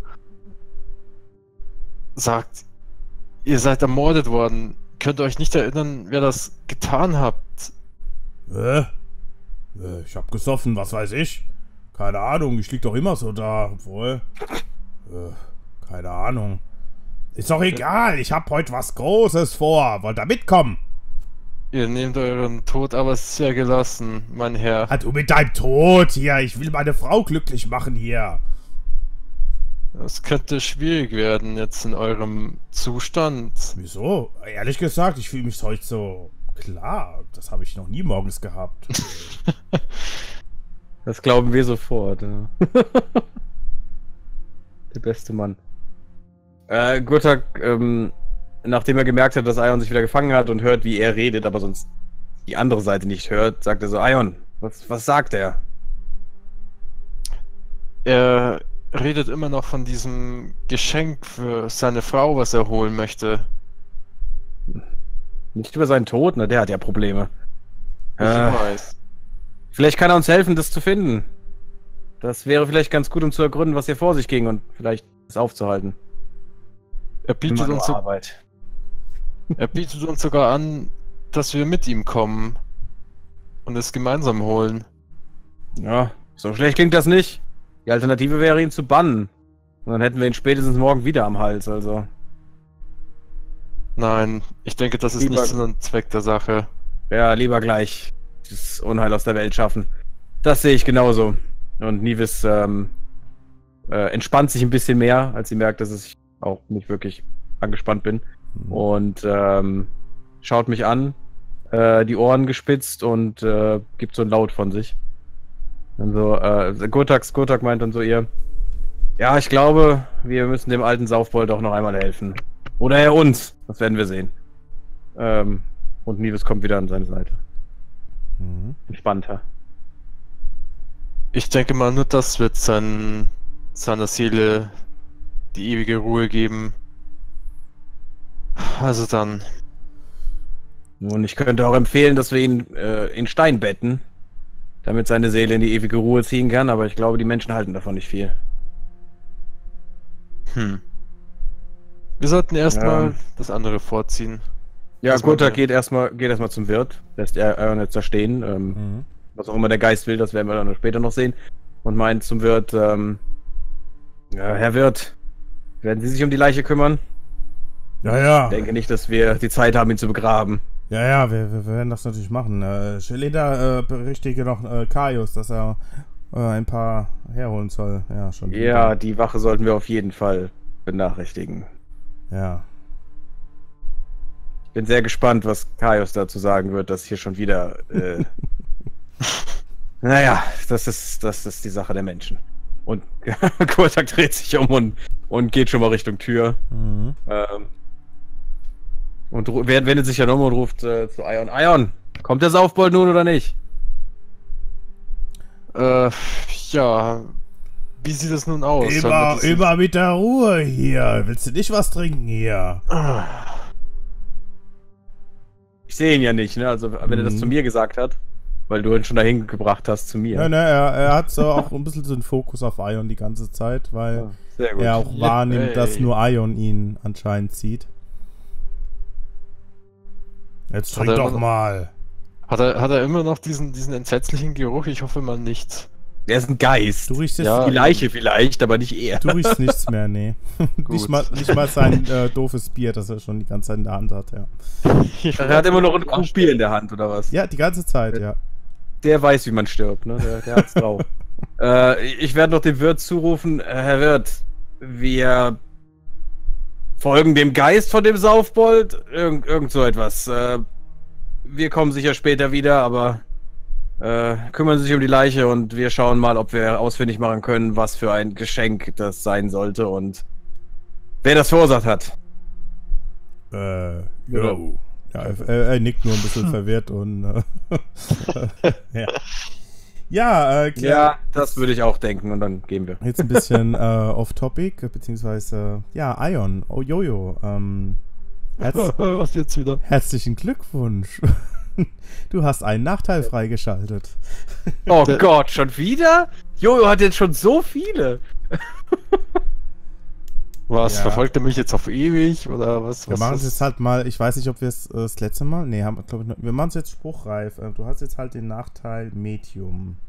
[SPEAKER 2] Sagt, ihr seid ermordet worden. Könnt ihr euch nicht erinnern, wer das getan habt?
[SPEAKER 1] Äh? Äh, ich hab gesoffen, was weiß ich? Keine Ahnung, ich lieg doch immer so da, obwohl. Äh, keine Ahnung. Ist doch egal, ich hab heute was Großes vor. Wollt ihr mitkommen?
[SPEAKER 2] Ihr nehmt euren Tod aber sehr gelassen, mein Herr.
[SPEAKER 1] Ah, du mit deinem Tod hier, ich will meine Frau glücklich machen hier.
[SPEAKER 2] Das könnte schwierig werden jetzt in eurem Zustand.
[SPEAKER 1] Wieso? Ehrlich gesagt, ich fühle mich heute so klar. Das habe ich noch nie morgens gehabt.
[SPEAKER 3] Das glauben wir sofort. Ja. Der beste Mann. Äh, Gurtak, ähm, nachdem er gemerkt hat, dass Ion sich wieder gefangen hat und hört, wie er redet, aber sonst die andere Seite nicht hört, sagt er so, Ion, was, was sagt er?
[SPEAKER 2] Er redet immer noch von diesem Geschenk für seine Frau, was er holen möchte.
[SPEAKER 3] Nicht über seinen Tod, ne? Der hat ja Probleme.
[SPEAKER 2] Ich
[SPEAKER 3] Äh,
[SPEAKER 2] weiß.
[SPEAKER 3] vielleicht kann er uns helfen, das zu finden. Das wäre vielleicht ganz gut, um zu ergründen, was hier vor sich ging und vielleicht es aufzuhalten.
[SPEAKER 2] Er bietet,
[SPEAKER 3] Immer nur
[SPEAKER 2] uns so,
[SPEAKER 3] Arbeit.
[SPEAKER 2] er bietet uns sogar an, dass wir mit ihm kommen und es gemeinsam holen.
[SPEAKER 3] Ja, so schlecht klingt das nicht. Die Alternative wäre, ihn zu bannen. Und dann hätten wir ihn spätestens morgen wieder am Hals, also.
[SPEAKER 2] Nein, ich denke, das ist
[SPEAKER 3] Lieber-
[SPEAKER 2] nicht Sinn und Zweck der Sache.
[SPEAKER 3] Ja, lieber gleich das Unheil aus der Welt schaffen. Das sehe ich genauso. Und Nivis ähm, äh, entspannt sich ein bisschen mehr, als sie merkt, dass ich auch nicht wirklich angespannt bin. Und ähm, schaut mich an, äh, die Ohren gespitzt und äh, gibt so einen Laut von sich. Und so, äh, Gurtak, Gurtak meint dann so ihr, ja, ich glaube, wir müssen dem alten Saufbold auch noch einmal helfen. Oder er uns, das werden wir sehen. Ähm, und Nivis kommt wieder an seine Seite.
[SPEAKER 1] Mhm.
[SPEAKER 3] Entspannter.
[SPEAKER 2] Ich denke mal, nur das wird sein, seiner Seele die ewige Ruhe geben. Also dann,
[SPEAKER 3] Und ich könnte auch empfehlen, dass wir ihn äh, in Stein betten, damit seine Seele in die ewige Ruhe ziehen kann, aber ich glaube, die Menschen halten davon nicht viel.
[SPEAKER 2] hm. Wir sollten erstmal
[SPEAKER 3] Ja.
[SPEAKER 2] das andere vorziehen.
[SPEAKER 3] Ja,
[SPEAKER 2] Was
[SPEAKER 3] Gurtak
[SPEAKER 2] meint ihr?
[SPEAKER 3] geht erstmal geht erstmal zum Wirt, lässt er Ion jetzt da stehen. Ähm,
[SPEAKER 1] Mhm.
[SPEAKER 3] Was auch immer der Geist will, das werden wir dann später noch sehen. Und meint zum Wirt, ähm, ja, Herr Wirt, werden Sie sich um die Leiche kümmern?
[SPEAKER 1] Ja, ja.
[SPEAKER 3] Ich denke nicht, dass wir die Zeit haben, ihn zu begraben.
[SPEAKER 1] Ja, ja, wir, wir werden das natürlich machen. Äh, Sheleda äh, berichtige noch äh, Kaius, dass er äh, ein paar herholen soll. Ja, schon.
[SPEAKER 3] Ja, die Wache sollten wir auf jeden Fall benachrichtigen.
[SPEAKER 1] Ja.
[SPEAKER 3] Ich bin sehr gespannt, was Kaius dazu sagen wird, dass hier schon wieder. Äh, naja, das ist, das ist die Sache der Menschen. Und Gurtak dreht sich um und, und geht schon mal Richtung Tür.
[SPEAKER 1] Mhm.
[SPEAKER 3] Ähm, und ru- wer- wendet sich ja nochmal und ruft äh, zu Ion. Ion, kommt der Saufbold nun oder nicht?
[SPEAKER 2] Äh, ja, wie sieht es nun aus? Sollen wir
[SPEAKER 1] Immer,
[SPEAKER 2] diesen-
[SPEAKER 1] immer mit der Ruhe hier. Willst du nicht was trinken hier?
[SPEAKER 2] Ah,
[SPEAKER 3] Ich sehe ihn ja nicht, ne? Also, wenn er das
[SPEAKER 1] Mhm.
[SPEAKER 3] zu mir gesagt hat, weil du ihn schon dahin gebracht hast zu mir.
[SPEAKER 1] Ja, ne, er, er hat so auch ein bisschen so einen Fokus auf Ion die ganze Zeit, weil
[SPEAKER 3] Ja, sehr gut.
[SPEAKER 1] er auch
[SPEAKER 2] Ja,
[SPEAKER 1] wahrnimmt, dass
[SPEAKER 2] ey.
[SPEAKER 1] nur Ion ihn anscheinend sieht. Jetzt
[SPEAKER 2] Hat
[SPEAKER 1] trink
[SPEAKER 2] er
[SPEAKER 1] doch
[SPEAKER 2] immer-
[SPEAKER 1] mal.
[SPEAKER 2] Hat er, hat er immer noch diesen, diesen entsetzlichen Geruch? Ich hoffe mal nicht.
[SPEAKER 3] Der ist ein Geist.
[SPEAKER 1] Du riechst, jetzt,
[SPEAKER 2] Ja,
[SPEAKER 3] Die Leiche vielleicht, aber nicht er.
[SPEAKER 1] du riechst nichts mehr, nee. nicht,
[SPEAKER 2] Gut.
[SPEAKER 1] mal, nicht mal sein äh, doofes Bier, das er schon die ganze Zeit in der Hand hat, ja.
[SPEAKER 3] Er hat immer noch ein Krug Bier in der Hand, oder was?
[SPEAKER 1] Ja, die ganze Zeit, ja.
[SPEAKER 3] Der weiß, wie man stirbt, ne? Der, der hat's drauf. äh, ich werde noch dem Wirt zurufen, äh, Herr Wirt, wir folgen dem Geist von dem Saufbold, irgend, irgend so etwas. Äh, wir kommen sicher später wieder, aber äh, kümmern Sie sich um die Leiche und wir schauen mal, ob wir ausfindig machen können, was für ein Geschenk das sein sollte und wer das verursacht hat.
[SPEAKER 1] Äh, yo. Ja, er, er nickt nur ein bisschen verwirrt und äh, ja. Ja, äh, klar.
[SPEAKER 3] Ja, das würde ich auch denken und dann gehen wir.
[SPEAKER 1] Jetzt ein bisschen äh, off-topic, beziehungsweise, ja, Ion, oh Jojo, ähm, herz
[SPEAKER 2] Was jetzt wieder?
[SPEAKER 1] herzlichen Glückwunsch. Du hast einen Nachteil freigeschaltet.
[SPEAKER 3] Oh Gott, schon wieder? Jojo hat jetzt schon so viele.
[SPEAKER 2] Was,
[SPEAKER 1] Ja.
[SPEAKER 2] verfolgt er mich jetzt auf ewig? Oder was?
[SPEAKER 1] Wir
[SPEAKER 2] was
[SPEAKER 1] machen es
[SPEAKER 2] was-
[SPEAKER 1] jetzt halt mal, ich weiß nicht, ob wir es äh, das letzte Mal, nee, haben, glaub ich, noch, wir machen es jetzt spruchreif. Äh, Du hast jetzt halt den Nachteil Medium.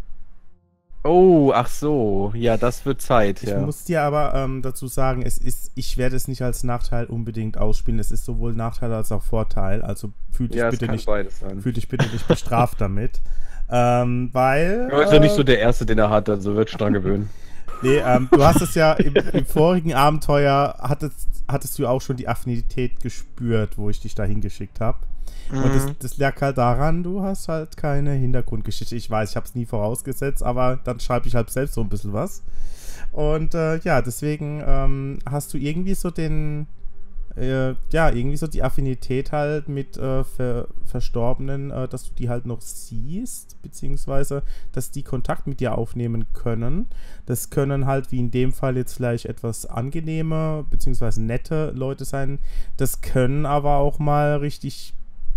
[SPEAKER 3] Oh, ach so. Ja, das wird Zeit,
[SPEAKER 1] Ich
[SPEAKER 3] ja.
[SPEAKER 1] muss dir aber ähm, dazu sagen, es ist, ich werde es nicht als Nachteil unbedingt ausspielen. Es ist sowohl Nachteil als auch Vorteil. Also fühl dich
[SPEAKER 3] Ja, es
[SPEAKER 1] bitte
[SPEAKER 3] kann
[SPEAKER 1] nicht,
[SPEAKER 3] beides sein.
[SPEAKER 1] fühl dich bitte nicht bestraft damit. Ähm, weil.
[SPEAKER 3] Er ist ja nicht so der Erste, den er hat, also wird schon dran gewöhnen.
[SPEAKER 1] Nee, ähm, du hast es ja im, im vorigen Abenteuer hattest, hattest du auch schon die Affinität gespürt, wo ich dich da hingeschickt habe. Und das,
[SPEAKER 2] Mhm.
[SPEAKER 1] das lag halt daran, du hast halt keine Hintergrundgeschichte. Ich weiß, ich habe es nie vorausgesetzt, aber dann schreibe ich halt selbst so ein bisschen was. Und äh, ja, deswegen ähm, hast du irgendwie so den, äh, ja, irgendwie so die Affinität halt mit äh, Ver Verstorbenen, äh, dass du die halt noch siehst, beziehungsweise, dass die Kontakt mit dir aufnehmen können. Das können halt, wie in dem Fall jetzt vielleicht etwas angenehme, beziehungsweise nette Leute sein. Das können aber auch mal richtig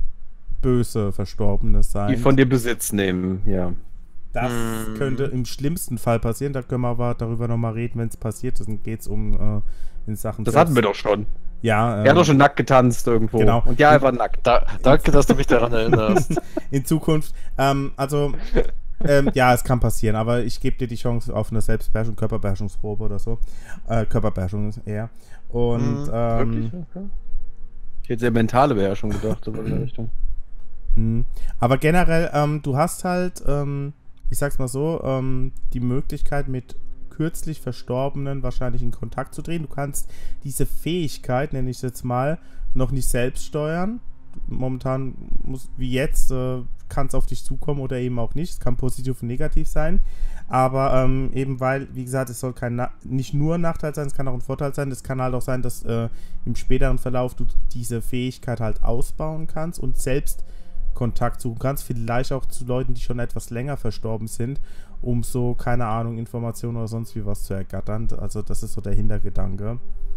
[SPEAKER 1] böse Verstorbene sein.
[SPEAKER 3] Die von dir Besitz nehmen, ja.
[SPEAKER 1] Das
[SPEAKER 2] Hm.
[SPEAKER 1] könnte im schlimmsten Fall passieren. Da können wir aber darüber nochmal reden, wenn es passiert ist. Dann geht es um äh, in Sachen.
[SPEAKER 3] Das hatten wir doch schon.
[SPEAKER 1] Ja,
[SPEAKER 3] Er hat
[SPEAKER 1] ähm,
[SPEAKER 3] doch schon nackt getanzt irgendwo.
[SPEAKER 1] Genau.
[SPEAKER 3] Und ja, er war nackt.
[SPEAKER 2] Da, danke, dass du mich daran erinnerst.
[SPEAKER 1] in Zukunft. Ähm, also, ähm, ja, es kann passieren, aber ich gebe dir die Chance auf eine Selbstbeherrschung, Körperbeherrschungsprobe oder so. Äh, Körperbeherrschung ist eher. Und,
[SPEAKER 2] Mhm,
[SPEAKER 1] ähm,
[SPEAKER 3] Okay. Ich hätte sehr mentale Beherrschung gedacht, aber in der Richtung.
[SPEAKER 1] Hm. Aber generell, ähm, du hast halt, ähm, ich sag's mal so, ähm, die Möglichkeit mit kürzlich Verstorbenen wahrscheinlich in Kontakt zu treten. Du kannst diese Fähigkeit, nenne ich es jetzt mal, noch nicht selbst steuern. Momentan muss, wie jetzt, äh, kann es auf dich zukommen oder eben auch nicht. Es kann positiv und negativ sein. Aber ähm, eben weil, wie gesagt, es soll kein Na nicht nur ein Nachteil sein, es kann auch ein Vorteil sein. Es kann halt auch sein, dass äh, im späteren Verlauf du diese Fähigkeit halt ausbauen kannst und selbst Kontakt suchen kannst, vielleicht auch zu Leuten, die schon etwas länger verstorben sind, um so, keine Ahnung, Informationen oder sonst wie was zu ergattern. Also das ist so der Hintergedanke.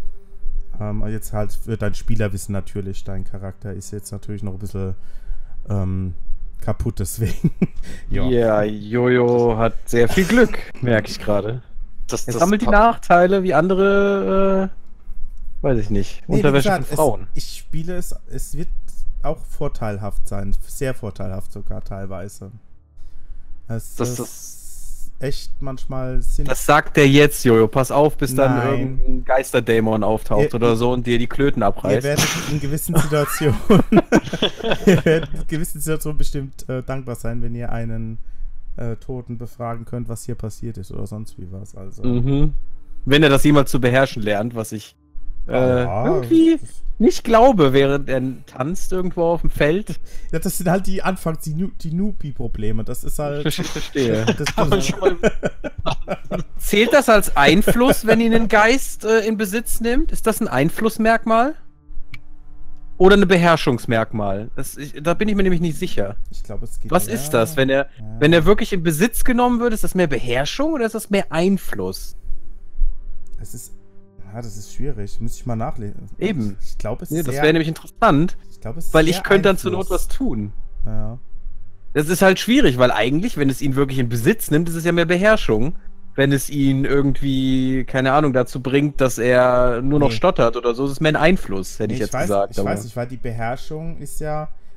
[SPEAKER 1] Ähm, jetzt halt für dein Spielerwissen natürlich, dein Charakter ist jetzt natürlich noch ein bisschen ähm, kaputt, deswegen.
[SPEAKER 3] Ja,
[SPEAKER 1] ja.
[SPEAKER 3] Jojo hat sehr viel Glück, merke ich gerade.
[SPEAKER 2] Das,
[SPEAKER 3] Er
[SPEAKER 2] das
[SPEAKER 3] sammelt die
[SPEAKER 2] pa-
[SPEAKER 3] Nachteile wie andere, äh, weiß ich nicht,
[SPEAKER 1] Nee, wie
[SPEAKER 3] Unterwäsche
[SPEAKER 1] gesagt,
[SPEAKER 3] von Frauen.
[SPEAKER 1] Es, ich spiele es, es wird auch vorteilhaft sein, sehr vorteilhaft sogar teilweise. Es
[SPEAKER 2] Das-
[SPEAKER 1] ist
[SPEAKER 2] das-
[SPEAKER 1] echt manchmal sinnvoll.
[SPEAKER 3] Das sagt er jetzt, Jojo. Pass auf, bis dann
[SPEAKER 1] Nein.
[SPEAKER 3] irgendein Geisterdämon auftaucht
[SPEAKER 1] Ihr-
[SPEAKER 3] oder so und dir die Klöten
[SPEAKER 1] Ihr
[SPEAKER 3] abreißt.
[SPEAKER 1] werdet in gewissen Situationen ihr werdet in gewissen Situationen bestimmt äh, dankbar sein, wenn ihr einen äh, Toten befragen könnt, was hier passiert ist oder sonst wie was. Also.
[SPEAKER 3] Mhm. Wenn er das jemals zu beherrschen lernt, was ich äh,
[SPEAKER 1] Ja,
[SPEAKER 3] irgendwie nicht glaube, während er tanzt irgendwo auf dem Feld.
[SPEAKER 1] Ja, das sind halt die Anfangs, die, Nu- die Nubi-Probleme. Das ist halt.
[SPEAKER 3] Ich verstehe.
[SPEAKER 1] Das,
[SPEAKER 2] Kann man schon mal-
[SPEAKER 3] Zählt das als Einfluss, wenn ihn ein Geist äh, in Besitz nimmt? Ist das ein Einflussmerkmal? Oder ein Beherrschungsmerkmal? Das, ich, da bin ich mir nämlich nicht sicher.
[SPEAKER 1] ich glaube, es geht.
[SPEAKER 3] Was
[SPEAKER 1] ja,
[SPEAKER 3] ist das? Wenn er,
[SPEAKER 1] ja.
[SPEAKER 3] wenn er wirklich in Besitz genommen wird, ist das mehr Beherrschung oder ist das mehr Einfluss?
[SPEAKER 1] Es ist. Ja, das ist schwierig. Muss ich mal nachlesen.
[SPEAKER 3] Eben.
[SPEAKER 1] Ich glaube, es
[SPEAKER 3] Nee,
[SPEAKER 1] ist.
[SPEAKER 3] das
[SPEAKER 1] sehr-
[SPEAKER 3] wäre nämlich interessant,
[SPEAKER 1] ich glaube, es ist
[SPEAKER 3] weil ich
[SPEAKER 1] sehr
[SPEAKER 3] könnte dann zur
[SPEAKER 1] Einfluss.
[SPEAKER 3] Not was tun.
[SPEAKER 1] Ja.
[SPEAKER 3] Das ist halt schwierig, weil eigentlich, wenn es ihn wirklich in Besitz nimmt, ist es ja mehr Beherrschung. Wenn es ihn irgendwie, keine Ahnung, dazu bringt, dass er nur noch
[SPEAKER 1] Nee.
[SPEAKER 3] stottert oder so, ist es mehr ein Einfluss, hätte
[SPEAKER 1] Nee,
[SPEAKER 3] ich jetzt
[SPEAKER 1] weiß,
[SPEAKER 3] gesagt.
[SPEAKER 1] Ich
[SPEAKER 3] aber-
[SPEAKER 1] weiß nicht, weil die Beherrschung ist ja,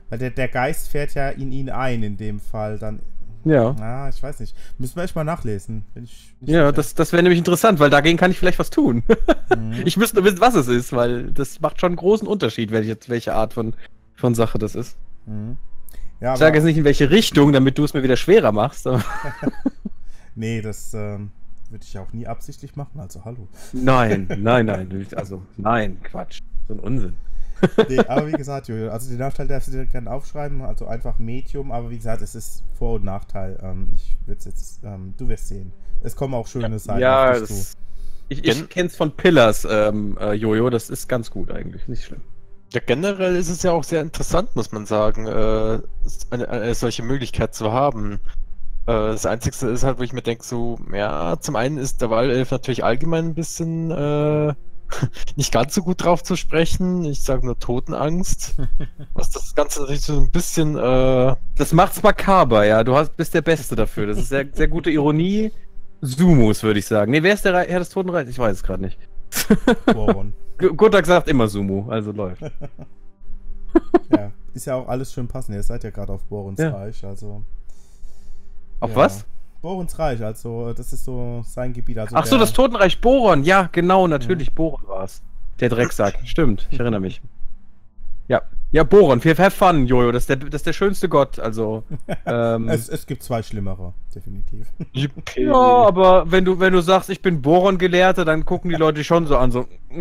[SPEAKER 1] Weil der, der Geist fährt ja in ihn ein, in dem Fall. Dann.
[SPEAKER 3] Ja.
[SPEAKER 1] Ah, ich weiß nicht. Müssen wir echt mal nachlesen. Bin ich nicht
[SPEAKER 3] Ja,
[SPEAKER 1] sicher.
[SPEAKER 3] das, das wäre nämlich interessant, weil dagegen kann ich vielleicht was tun.
[SPEAKER 1] Mhm.
[SPEAKER 3] Ich müsste nur wissen, was es ist, weil das macht schon einen großen Unterschied, welche, welche Art von, von Sache das ist.
[SPEAKER 1] Mhm. Ja,
[SPEAKER 3] Ich sage
[SPEAKER 1] aber,
[SPEAKER 3] jetzt nicht, in welche Richtung, damit du es mir wieder schwerer machst. Aber
[SPEAKER 1] nee, das ähm, würde ich auch nie absichtlich machen. Also, hallo.
[SPEAKER 3] nein, nein, nein. Also, nein, Quatsch. So ein Unsinn.
[SPEAKER 1] Nee, aber wie gesagt, Jojo, also den Nachteil darfst du dir gerne aufschreiben, also einfach Medium, aber wie gesagt, es ist Vor- und Nachteil. Ähm, ich würde es jetzt, ähm, du wirst sehen. Es kommen auch schöne Seiten
[SPEAKER 3] Ja,
[SPEAKER 1] auf dich
[SPEAKER 3] das,
[SPEAKER 1] zu.
[SPEAKER 3] ich, ich kenn's von Pillars, ähm, äh, Jojo, das ist ganz gut eigentlich, nicht schlimm.
[SPEAKER 2] Ja, generell ist es ja auch sehr interessant, muss man sagen, äh, eine, eine solche Möglichkeit zu haben. Äh, das Einzige ist halt, wo ich mir denke, so, ja, zum einen ist der Waldelf natürlich allgemein ein bisschen äh, nicht ganz so gut drauf zu sprechen. Ich sage nur Totenangst. Was das Ganze natürlich so ein bisschen. Äh,
[SPEAKER 3] Das macht's makaber, ja. Du hast, bist der Beste dafür. Das ist sehr, sehr gute Ironie. Sumus, würde ich sagen. Nee, wer ist der Re Herr des Totenreichs? Ich weiß es gerade nicht.
[SPEAKER 1] Boron.
[SPEAKER 3] Gottak sagt immer Sumu, also läuft.
[SPEAKER 1] Ja, ist ja auch alles schön passend. Ihr seid ja gerade auf Borons
[SPEAKER 3] Ja.
[SPEAKER 1] Reich, also.
[SPEAKER 3] Auf
[SPEAKER 1] ja.
[SPEAKER 3] was?
[SPEAKER 1] Borons Reich, also das ist so sein Gebiet. Also
[SPEAKER 3] Ach so,
[SPEAKER 1] der-
[SPEAKER 3] das Totenreich Boron. Ja, genau, natürlich. Boron war's. Der Drecksack. Stimmt, ich erinnere mich. Ja, ja, Boron. Have have fun, Jojo. Das ist der, das ist der schönste Gott. Also. Ähm,
[SPEAKER 1] es, es gibt zwei schlimmere, definitiv.
[SPEAKER 2] Yippie.
[SPEAKER 3] ja, aber wenn du, wenn du sagst, ich bin Boron-Gelehrter, dann gucken die Leute schon so an, so.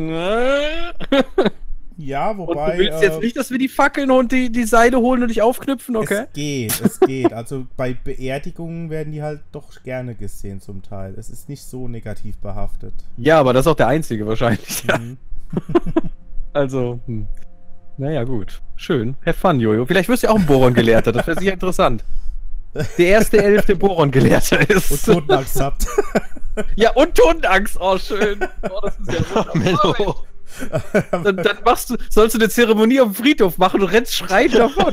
[SPEAKER 1] Ja,
[SPEAKER 3] Und
[SPEAKER 1] wobei.
[SPEAKER 3] du willst
[SPEAKER 1] äh,
[SPEAKER 3] jetzt nicht, dass wir die Fackeln und die, die Seile holen und dich aufknüpfen, okay?
[SPEAKER 1] Es geht, es geht. Also bei Beerdigungen werden die halt doch gerne gesehen zum Teil. Es ist nicht so negativ behaftet.
[SPEAKER 3] Ja, aber das ist auch der einzige wahrscheinlich. Ja.
[SPEAKER 1] Mhm.
[SPEAKER 3] Also, hm. Naja, gut. Schön. Have fun, Jojo. Vielleicht wirst du ja auch ein Boron-Gelehrter. Das wäre sicher interessant. Der erste Elf, der Boron-Gelehrter ist.
[SPEAKER 1] Und Totenangst habt.
[SPEAKER 3] Ja, und Totenangst. Oh, schön. Oh, das ist ja wunderbar.
[SPEAKER 2] Mello.
[SPEAKER 3] Dann, dann machst du, sollst du eine Zeremonie auf dem Friedhof machen und rennst schreiend davon.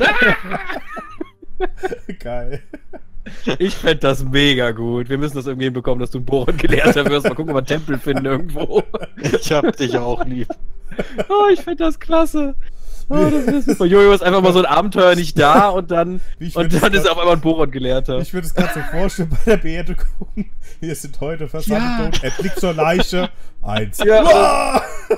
[SPEAKER 1] Geil.
[SPEAKER 3] Ich fände das mega gut. Wir müssen das irgendwie hinbekommen, dass du ein Boron-Gelehrter wirst. Mal gucken, ob wir einen Tempel finden irgendwo.
[SPEAKER 2] Ich hab dich auch lieb.
[SPEAKER 3] Oh, ich finde das klasse. Oh, das ist super. Jojo ist einfach mal so ein Abenteuer nicht da und dann,
[SPEAKER 1] Wie ich
[SPEAKER 3] und
[SPEAKER 1] würd
[SPEAKER 3] dann
[SPEAKER 1] es
[SPEAKER 3] ist er auf einmal ein Boron-Gelehrter.
[SPEAKER 1] Ich würde es gerade so vorstellen bei der Beerdigung. Wir sind heute versammelt.
[SPEAKER 3] Ja.
[SPEAKER 1] Er blickt zur Leiche. Eins.
[SPEAKER 3] Ja.
[SPEAKER 1] Uah!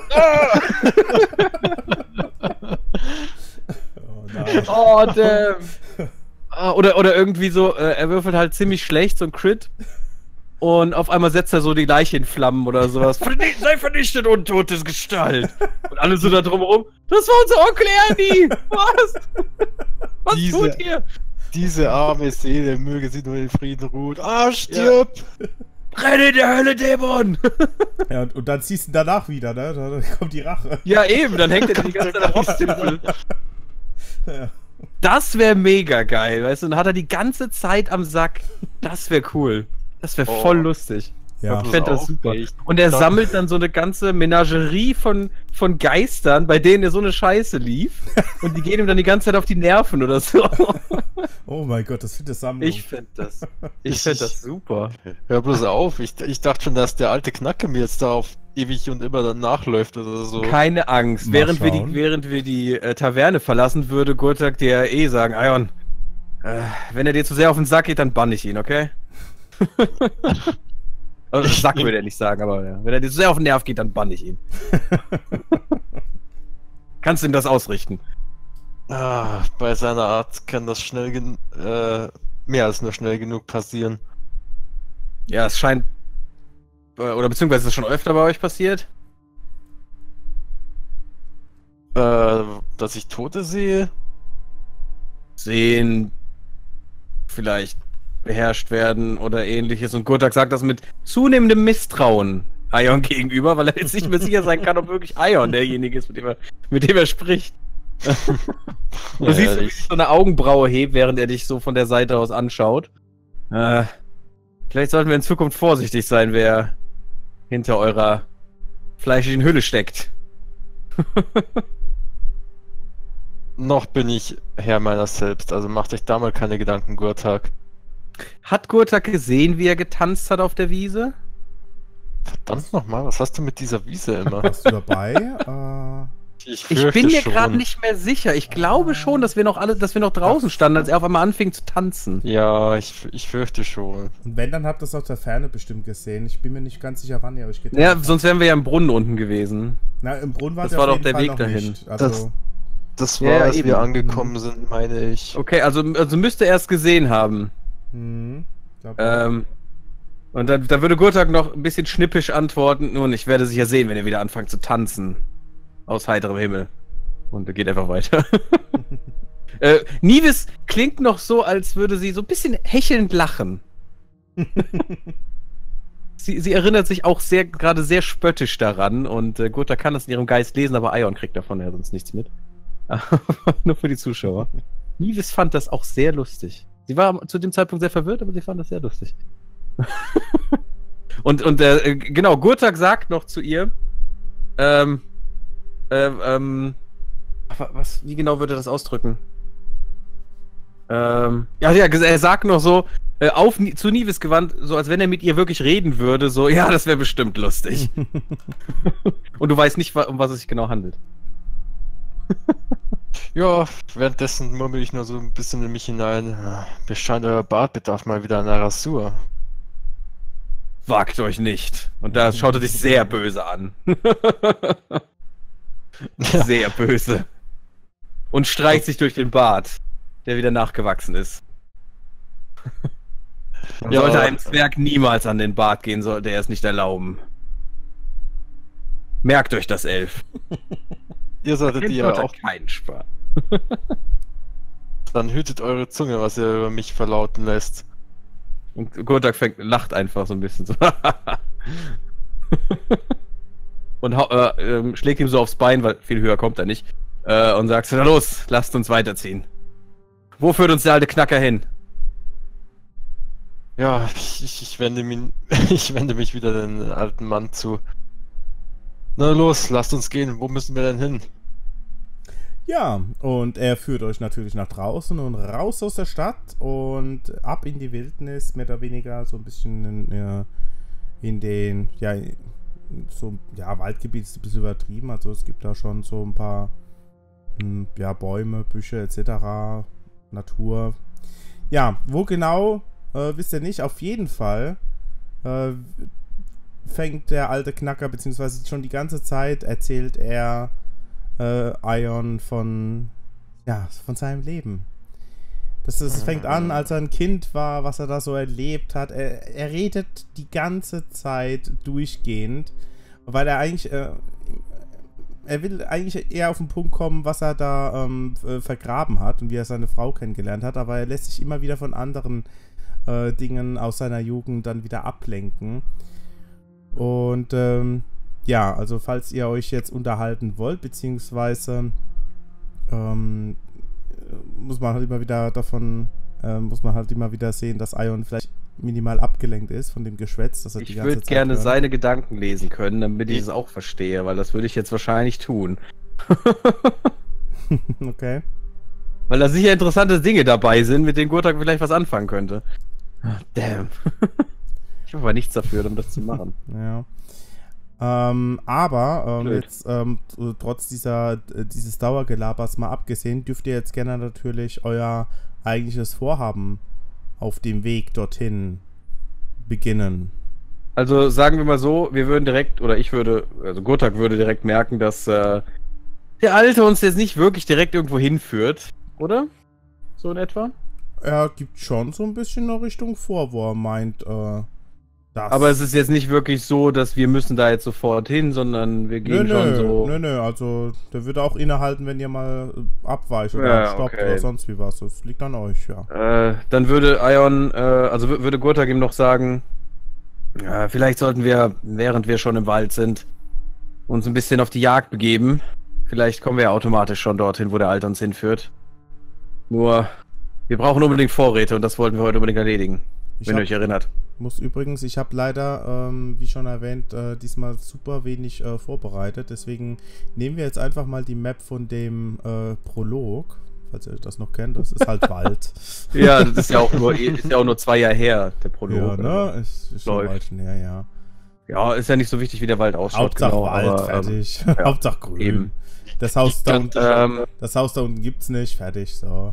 [SPEAKER 1] Oh nein.
[SPEAKER 3] Oh, damn. Ah, oder, oder irgendwie so, äh, er würfelt halt ziemlich schlecht, so ein Crit. Und auf einmal setzt er so die Leiche in Flammen oder sowas. Vernicht, sei vernichtet, untotes Gestalt. Und alle so da drumherum. Das war unser Onkel Ernie. Was? Was
[SPEAKER 2] Diese-
[SPEAKER 3] tut ihr?
[SPEAKER 2] Diese arme Seele, möge sie nur in Frieden ruhen. Ah, stirb!
[SPEAKER 3] Brenne in der Hölle, Dämon!
[SPEAKER 1] Ja, und, und dann siehst du ihn danach wieder, ne? Da kommt die Rache.
[SPEAKER 3] Ja, eben, dann hängt er die ganze Zeit am Rotztimpel.
[SPEAKER 1] Ja.
[SPEAKER 3] Das wäre mega geil, weißt du? Dann hat er die ganze Zeit am Sack. Das wäre cool. Das wäre
[SPEAKER 2] Oh.
[SPEAKER 3] voll lustig.
[SPEAKER 1] Ja.
[SPEAKER 3] Ich fände das
[SPEAKER 2] Auch
[SPEAKER 3] super.
[SPEAKER 2] echt.
[SPEAKER 3] Und er
[SPEAKER 2] Dann-
[SPEAKER 3] sammelt dann so eine ganze Menagerie von, von Geistern, bei denen er so eine Scheiße lief. Und die gehen ihm dann die ganze Zeit auf die Nerven oder so.
[SPEAKER 1] Oh mein Gott, das finde ich Sammlung.
[SPEAKER 3] Ich fände das. Ich fände das super.
[SPEAKER 2] Hör bloß auf, ich, ich dachte schon, dass der alte Knacke mir jetzt da auf ewig und immer dann nachläuft oder so.
[SPEAKER 3] Keine Angst.
[SPEAKER 1] Mal
[SPEAKER 3] Während wir, die,
[SPEAKER 1] schauen.
[SPEAKER 3] während wir die äh, Taverne verlassen, würde Gurtak dir eh sagen, Ion, äh, wenn er dir zu sehr auf den Sack geht, dann bann ich ihn, okay? Also Sack würde er nicht sagen, aber ja. Wenn er dir zu sehr auf den Nerv geht, dann bann ich ihn. Kannst du ihm das ausrichten?
[SPEAKER 2] Ah, bei seiner Art kann das schnell gen äh, mehr als nur schnell genug passieren.
[SPEAKER 3] Ja, es scheint. äh, Oder beziehungsweise ist es schon öfter bei euch passiert?
[SPEAKER 2] Äh, dass ich Tote sehe?
[SPEAKER 3] Sehen, vielleicht beherrscht werden oder ähnliches. Und Gurtak sagt das mit zunehmendem Misstrauen Ion gegenüber, weil er jetzt nicht mehr sicher sein kann, ob wirklich Ion derjenige ist, mit dem er, mit dem er spricht. Du
[SPEAKER 2] Ja,
[SPEAKER 3] siehst, wie
[SPEAKER 2] ich-
[SPEAKER 3] er so eine Augenbraue hebt, während er dich so von der Seite aus anschaut. Äh, vielleicht sollten wir in Zukunft vorsichtig sein, wer hinter eurer fleischigen Hülle steckt.
[SPEAKER 2] Noch bin ich Herr meiner selbst, also macht euch da mal keine Gedanken, Gurtak.
[SPEAKER 3] Hat Gurtak gesehen, wie er getanzt hat auf der Wiese?
[SPEAKER 2] Verdammt nochmal, was hast du mit dieser Wiese immer?
[SPEAKER 1] Warst du dabei? äh,
[SPEAKER 2] Ich,
[SPEAKER 3] Ich bin mir gerade nicht mehr sicher. Ich glaube schon, dass wir noch alle, dass wir noch draußen standen, als er auf einmal anfing zu tanzen.
[SPEAKER 2] Ja, ich, ich fürchte schon.
[SPEAKER 1] Und wenn, dann habt ihr es aus der Ferne bestimmt gesehen. Ich bin mir nicht ganz sicher, wann ihr euch getroffen
[SPEAKER 3] Ja,
[SPEAKER 1] habt.
[SPEAKER 3] sonst wären wir ja im Brunnen unten gewesen.
[SPEAKER 1] Na, im Brunnen war
[SPEAKER 3] Das
[SPEAKER 1] ihr
[SPEAKER 3] war
[SPEAKER 1] auf
[SPEAKER 3] doch
[SPEAKER 1] jeden
[SPEAKER 3] der
[SPEAKER 1] Fall
[SPEAKER 3] Weg
[SPEAKER 1] noch
[SPEAKER 3] dahin.
[SPEAKER 1] nicht. Also,
[SPEAKER 2] Das war,
[SPEAKER 3] Ja,
[SPEAKER 2] als
[SPEAKER 3] eben.
[SPEAKER 2] wir angekommen sind, meine ich.
[SPEAKER 3] Okay, also, also müsste er es gesehen haben.
[SPEAKER 1] hm, glaub,
[SPEAKER 3] Ähm, und dann, dann würde Gurtak noch ein bisschen schnippisch antworten, nun, ich werde sicher sehen, wenn ihr wieder anfangt zu tanzen. Aus heiterem Himmel. Und er geht einfach weiter. äh, Nives klingt noch so, als würde sie so ein bisschen hechelnd lachen. sie, sie erinnert sich auch sehr gerade sehr spöttisch daran und äh, Gurtak kann das in ihrem Geist lesen, aber Aion kriegt davon ja sonst nichts mit. Nur für die Zuschauer. Nives fand das auch sehr lustig. Sie war zu dem Zeitpunkt sehr verwirrt, aber sie fand das sehr lustig. und und äh, genau, Gurtak sagt noch zu ihr, ähm, äh, ähm, was, wie genau würde er das ausdrücken? Ähm, ja, ja, er sagt noch so, äh, auf, zu Nives gewandt, so als wenn er mit ihr wirklich reden würde, so, ja, das wäre bestimmt lustig. Und du weißt nicht, um was es sich genau handelt.
[SPEAKER 2] Ja, währenddessen murmel ich nur so ein bisschen in mich hinein. Mir scheint, euer Bart bedarf mal wieder einer Rasur.
[SPEAKER 3] Wagt euch nicht. Und da schaut er dich sehr böse an. Sehr böse. Und streicht sich durch den Bart, der wieder nachgewachsen ist. Man
[SPEAKER 2] Ja,
[SPEAKER 3] sollte einem Zwerg niemals an den Bart gehen, sollte er es nicht erlauben. Merkt euch das, Elf.
[SPEAKER 2] Ihr solltet
[SPEAKER 3] Kind
[SPEAKER 2] ihr
[SPEAKER 3] hat
[SPEAKER 2] auch.
[SPEAKER 3] keinen Spaß.
[SPEAKER 2] Dann hütet eure Zunge, was ihr über mich verlauten lässt.
[SPEAKER 3] Und Gurtak fängt, lacht einfach so ein bisschen so. Und hau- äh, ähm, schlägt ihm so aufs Bein, weil viel höher kommt er nicht. Äh, und sagt, na los, lasst uns weiterziehen. Wo führt uns der alte Knacker hin?
[SPEAKER 2] Ja, ich, ich, ich, wende mich, ich wende mich wieder den alten Mann zu. Na los, lasst uns gehen. Wo müssen wir denn hin?
[SPEAKER 1] ja, und er führt euch natürlich nach draußen und raus aus der Stadt und ab in die Wildnis, mehr oder weniger so ein bisschen in, äh, in den, ja, so, ja, Waldgebiet ist ein bisschen übertrieben, also es gibt da schon so ein paar, mh, ja, Bäume, Büsche et cetera, Natur. Ja, wo genau, äh, wisst ihr nicht, auf jeden Fall äh, fängt der alte Knacker, beziehungsweise schon die ganze Zeit erzählt er äh, Aion von, ja, von seinem Leben. Das, das fängt an, als er ein Kind war, was er da so erlebt hat. Er, er redet die ganze Zeit durchgehend, weil er eigentlich, äh, er will eigentlich eher auf den Punkt kommen, was er da ähm, vergraben hat und wie er seine Frau kennengelernt hat, aber er lässt sich immer wieder von anderen äh, Dingen aus seiner Jugend dann wieder ablenken. Und ähm, ja, also falls ihr euch jetzt unterhalten wollt, beziehungsweise ähm, muss man halt immer wieder davon, äh, muss man halt immer wieder sehen, dass Aion vielleicht minimal abgelenkt ist von dem Geschwätz, dass er die
[SPEAKER 3] Ich
[SPEAKER 1] ganze
[SPEAKER 3] würde
[SPEAKER 1] Zeit
[SPEAKER 3] gerne
[SPEAKER 1] hört.
[SPEAKER 3] seine Gedanken lesen können, damit ich es auch verstehe, weil das würde ich jetzt wahrscheinlich tun.
[SPEAKER 1] Okay.
[SPEAKER 3] Weil da sicher interessante Dinge dabei sind, mit denen Gurtak vielleicht was anfangen könnte. Ah, damn. Ich habe aber nichts dafür, um das zu machen.
[SPEAKER 1] Ja. Ähm, aber ähm,
[SPEAKER 3] Blöd.
[SPEAKER 1] jetzt ähm, t- trotz dieser äh, dieses Dauergelabers mal abgesehen, dürft ihr jetzt gerne natürlich euer eigentliches Vorhaben auf dem Weg dorthin beginnen.
[SPEAKER 3] Also sagen wir mal so, wir würden direkt, oder ich würde, also Gurtak würde direkt merken, dass äh, der Alte uns jetzt nicht wirklich direkt irgendwo hinführt, oder? So in etwa?
[SPEAKER 1] Er gibt schon so ein bisschen eine Richtung vor, wo er meint, äh, das.
[SPEAKER 3] Aber es ist jetzt nicht wirklich so, dass wir müssen da jetzt sofort hin, sondern wir
[SPEAKER 1] Nö,
[SPEAKER 3] gehen schon
[SPEAKER 1] nö,
[SPEAKER 3] so...
[SPEAKER 1] nö, nö, also der würde auch innehalten, wenn ihr mal äh, abweicht oder
[SPEAKER 3] Ja,
[SPEAKER 1] stoppt
[SPEAKER 3] okay.
[SPEAKER 1] oder sonst wie was. Das liegt an euch, ja.
[SPEAKER 3] Äh, dann würde Aion, äh, also wür- würde Gurtak ihm noch sagen, ja, vielleicht sollten wir, während wir schon im Wald sind, uns ein bisschen auf die Jagd begeben. Vielleicht kommen wir ja automatisch schon dorthin, wo der Alte uns hinführt. Nur, wir brauchen unbedingt Vorräte und das wollten wir heute unbedingt erledigen,
[SPEAKER 1] Ich
[SPEAKER 3] wenn ihr
[SPEAKER 1] hab-
[SPEAKER 3] euch erinnert.
[SPEAKER 1] Muss übrigens, ich habe leider, ähm, wie schon erwähnt, äh, diesmal super wenig äh, vorbereitet. Deswegen nehmen wir jetzt einfach mal die Map von dem äh, Prolog, falls ihr das noch kennt. Das ist halt Wald.
[SPEAKER 3] Ja, das ist ja auch nur, ist ja auch nur zwei Jahre her, der Prolog.
[SPEAKER 1] Ja, ne? Ist, ist schon
[SPEAKER 3] Läuft.
[SPEAKER 1] weit schon her, ja.
[SPEAKER 3] Ja, ist ja nicht so wichtig, wie der Wald ausschaut.
[SPEAKER 1] Hauptsache
[SPEAKER 3] genau,
[SPEAKER 1] Wald,
[SPEAKER 3] aber,
[SPEAKER 1] fertig.
[SPEAKER 3] Ähm, ja,
[SPEAKER 1] Hauptsache grün.
[SPEAKER 3] eben.
[SPEAKER 1] Das Haus, da unten,
[SPEAKER 3] Ähm,
[SPEAKER 1] das Haus da unten gibt's nicht, fertig, so.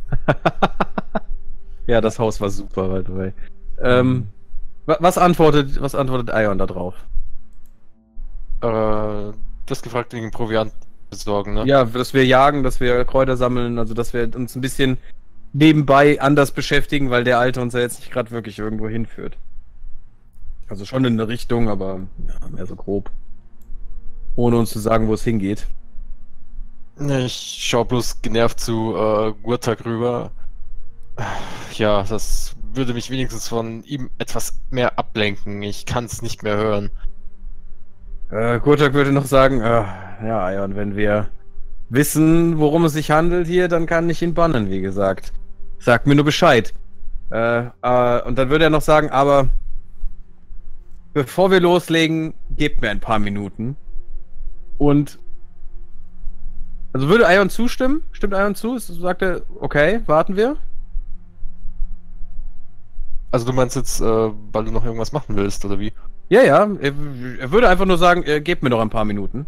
[SPEAKER 3] ja, das Haus war super, by the way. Ähm, wa- was antwortet, was antwortet Ion da drauf?
[SPEAKER 2] Äh, du hast gefragt wegen Proviant besorgen, ne?
[SPEAKER 3] Ja, dass wir jagen, dass wir Kräuter sammeln, also dass wir uns ein bisschen nebenbei anders beschäftigen, weil der Alte uns ja jetzt nicht gerade wirklich irgendwo hinführt. Also schon in eine Richtung, aber ja, mehr so grob. Ohne uns zu sagen, wo es hingeht.
[SPEAKER 2] Ich schau bloß genervt zu äh, Gurtak rüber. Ja, das würde mich wenigstens von ihm etwas mehr ablenken. Ich kann es nicht mehr hören.
[SPEAKER 3] Äh, Gurtak würde noch sagen, äh, ja, Ion, wenn wir wissen, worum es sich handelt hier, dann kann ich ihn bannen, wie gesagt. Sag mir nur Bescheid. Äh, äh, und dann würde er noch sagen, aber bevor wir loslegen, gebt mir ein paar Minuten. Und also würde Ion zustimmen? Stimmt Ion zu? Sagt er, okay, warten wir?
[SPEAKER 2] Also du meinst jetzt, äh, weil du noch irgendwas machen willst, oder wie?
[SPEAKER 3] Ja, ja, er, er würde einfach nur sagen, äh, gebt mir noch ein paar Minuten.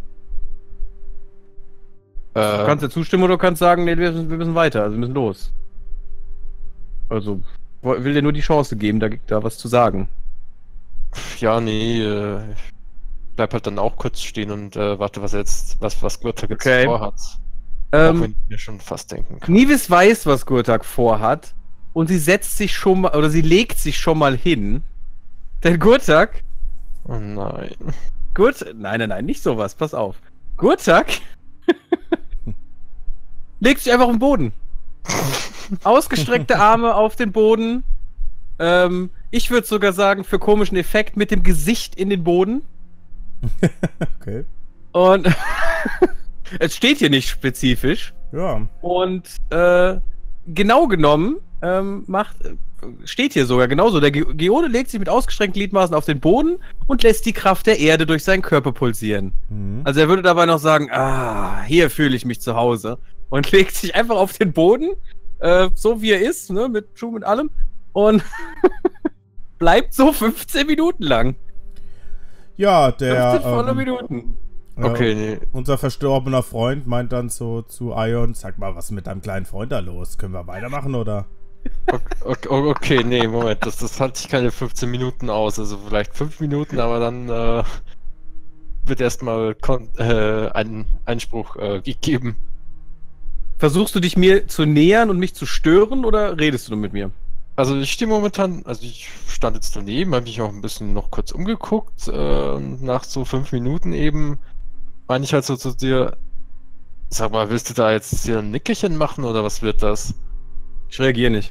[SPEAKER 3] Du
[SPEAKER 2] Äh,
[SPEAKER 3] kannst ja zustimmen oder du kannst sagen, nee, wir müssen, wir müssen weiter, also wir müssen los. Also, wo- will dir nur die Chance geben, da, da was zu sagen.
[SPEAKER 2] ja, nee, äh, ich bleib halt dann auch kurz stehen und äh, warte, was er jetzt, was, was Gurtak jetzt
[SPEAKER 3] Okay.
[SPEAKER 2] vorhat. Auch
[SPEAKER 3] Ähm,
[SPEAKER 2] wenn ich mir schon fast denken kann.
[SPEAKER 3] Nivis weiß, was Gurtak vorhat und sie setzt sich schon mal, oder sie legt sich schon mal hin. Denn Gurtak,
[SPEAKER 2] Oh nein.
[SPEAKER 3] Gurt, nein, nein, nein, nicht sowas, pass auf. Gurtak legt sich einfach auf den Boden. Ausgestreckte Arme auf den Boden. Ähm, ich würde sogar sagen, für komischen Effekt mit dem Gesicht in den Boden.
[SPEAKER 1] Okay.
[SPEAKER 3] Und es steht hier nicht spezifisch.
[SPEAKER 1] Ja.
[SPEAKER 3] Und äh, genau genommen ähm, macht, äh, steht hier sogar genauso. Der Ge Geode legt sich mit ausgestreckten Gliedmaßen auf den Boden und lässt die Kraft der Erde durch seinen Körper pulsieren.
[SPEAKER 1] Mhm.
[SPEAKER 3] Also er würde dabei noch sagen, ah, hier fühle ich mich zu Hause. Und legt sich einfach auf den Boden, äh, so wie er ist, ne, mit Schuh, mit allem. Und bleibt so fünfzehn Minuten lang.
[SPEAKER 1] Ja, der.
[SPEAKER 3] fünfzehn volle
[SPEAKER 1] ähm,
[SPEAKER 3] Minuten.
[SPEAKER 1] äh,
[SPEAKER 2] Okay, nee.
[SPEAKER 1] Unser verstorbener Freund meint dann so zu Ion: Sag mal, was ist mit deinem kleinen Freund da los? Können wir weitermachen oder?
[SPEAKER 2] Okay, okay, okay, nee, Moment, das, das halte ich keine fünfzehn Minuten aus, also vielleicht fünf Minuten, aber dann äh, wird erstmal äh, ein Einspruch äh, gegeben.
[SPEAKER 3] Versuchst du dich mir zu nähern und mich zu stören oder redest du nur mit mir?
[SPEAKER 2] Also ich stehe momentan, also ich stand jetzt daneben, habe mich auch ein bisschen noch kurz umgeguckt, äh, und nach so fünf Minuten eben meine ich halt so zu dir, sag mal, willst du da jetzt hier ein Nickerchen machen oder was wird das?
[SPEAKER 3] Ich reagiere nicht.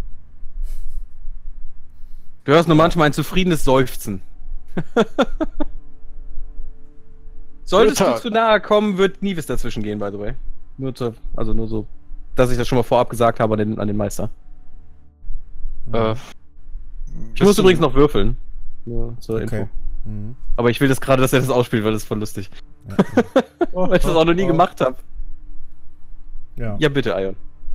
[SPEAKER 3] Du hörst nur manchmal ein zufriedenes Seufzen. Solltest du
[SPEAKER 2] Tag.
[SPEAKER 3] zu nahe kommen, wird Nivis dazwischen gehen, by the way. Nur zu, also nur so, dass ich das schon mal vorab gesagt habe an den, an den Meister.
[SPEAKER 2] Äh,
[SPEAKER 3] Ich muss übrigens noch würfeln. Nur zur
[SPEAKER 1] Okay.
[SPEAKER 3] Info.
[SPEAKER 1] Mhm.
[SPEAKER 3] Aber ich will das gerade, dass er das ausspielt, weil das ist voll lustig.
[SPEAKER 1] Ja.
[SPEAKER 3] Weil ich das auch noch nie gemacht habe.
[SPEAKER 1] Ja.
[SPEAKER 3] Ja, bitte, Ion.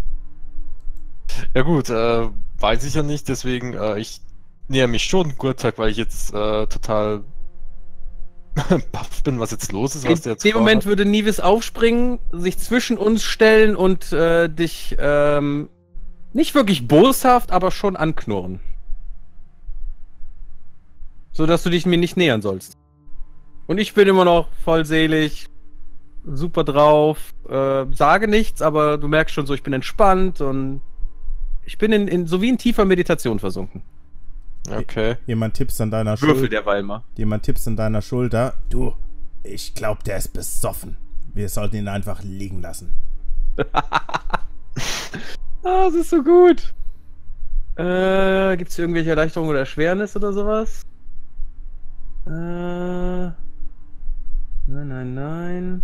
[SPEAKER 2] Ja gut, äh, weiß ich ja nicht, deswegen, äh, ich näher mich schon Gurtak, weil ich jetzt äh, total baff bin, was jetzt los ist, was der
[SPEAKER 3] In
[SPEAKER 2] jetzt
[SPEAKER 3] dem Moment
[SPEAKER 2] vorhat.
[SPEAKER 3] würde Nivis aufspringen, sich zwischen uns stellen und äh, dich ähm, nicht wirklich boshaft, aber schon anknurren. So dass du dich mir nicht nähern sollst. Und ich bin immer noch vollselig, super drauf, äh, sage nichts, aber du merkst schon so, ich bin entspannt und ich bin in, in so wie in tiefer Meditation versunken.
[SPEAKER 2] Okay.
[SPEAKER 1] Jemand tippst an deiner
[SPEAKER 3] Würfel
[SPEAKER 1] Schulter.
[SPEAKER 3] der Weilmar.
[SPEAKER 1] Jemand tippst an deiner Schulter. Du, ich glaube, der ist besoffen. Wir sollten ihn einfach liegen lassen.
[SPEAKER 3] Ah, das ist so gut. Äh, gibt's hier irgendwelche Erleichterungen oder Erschwernis oder sowas? Äh, nein, nein, nein.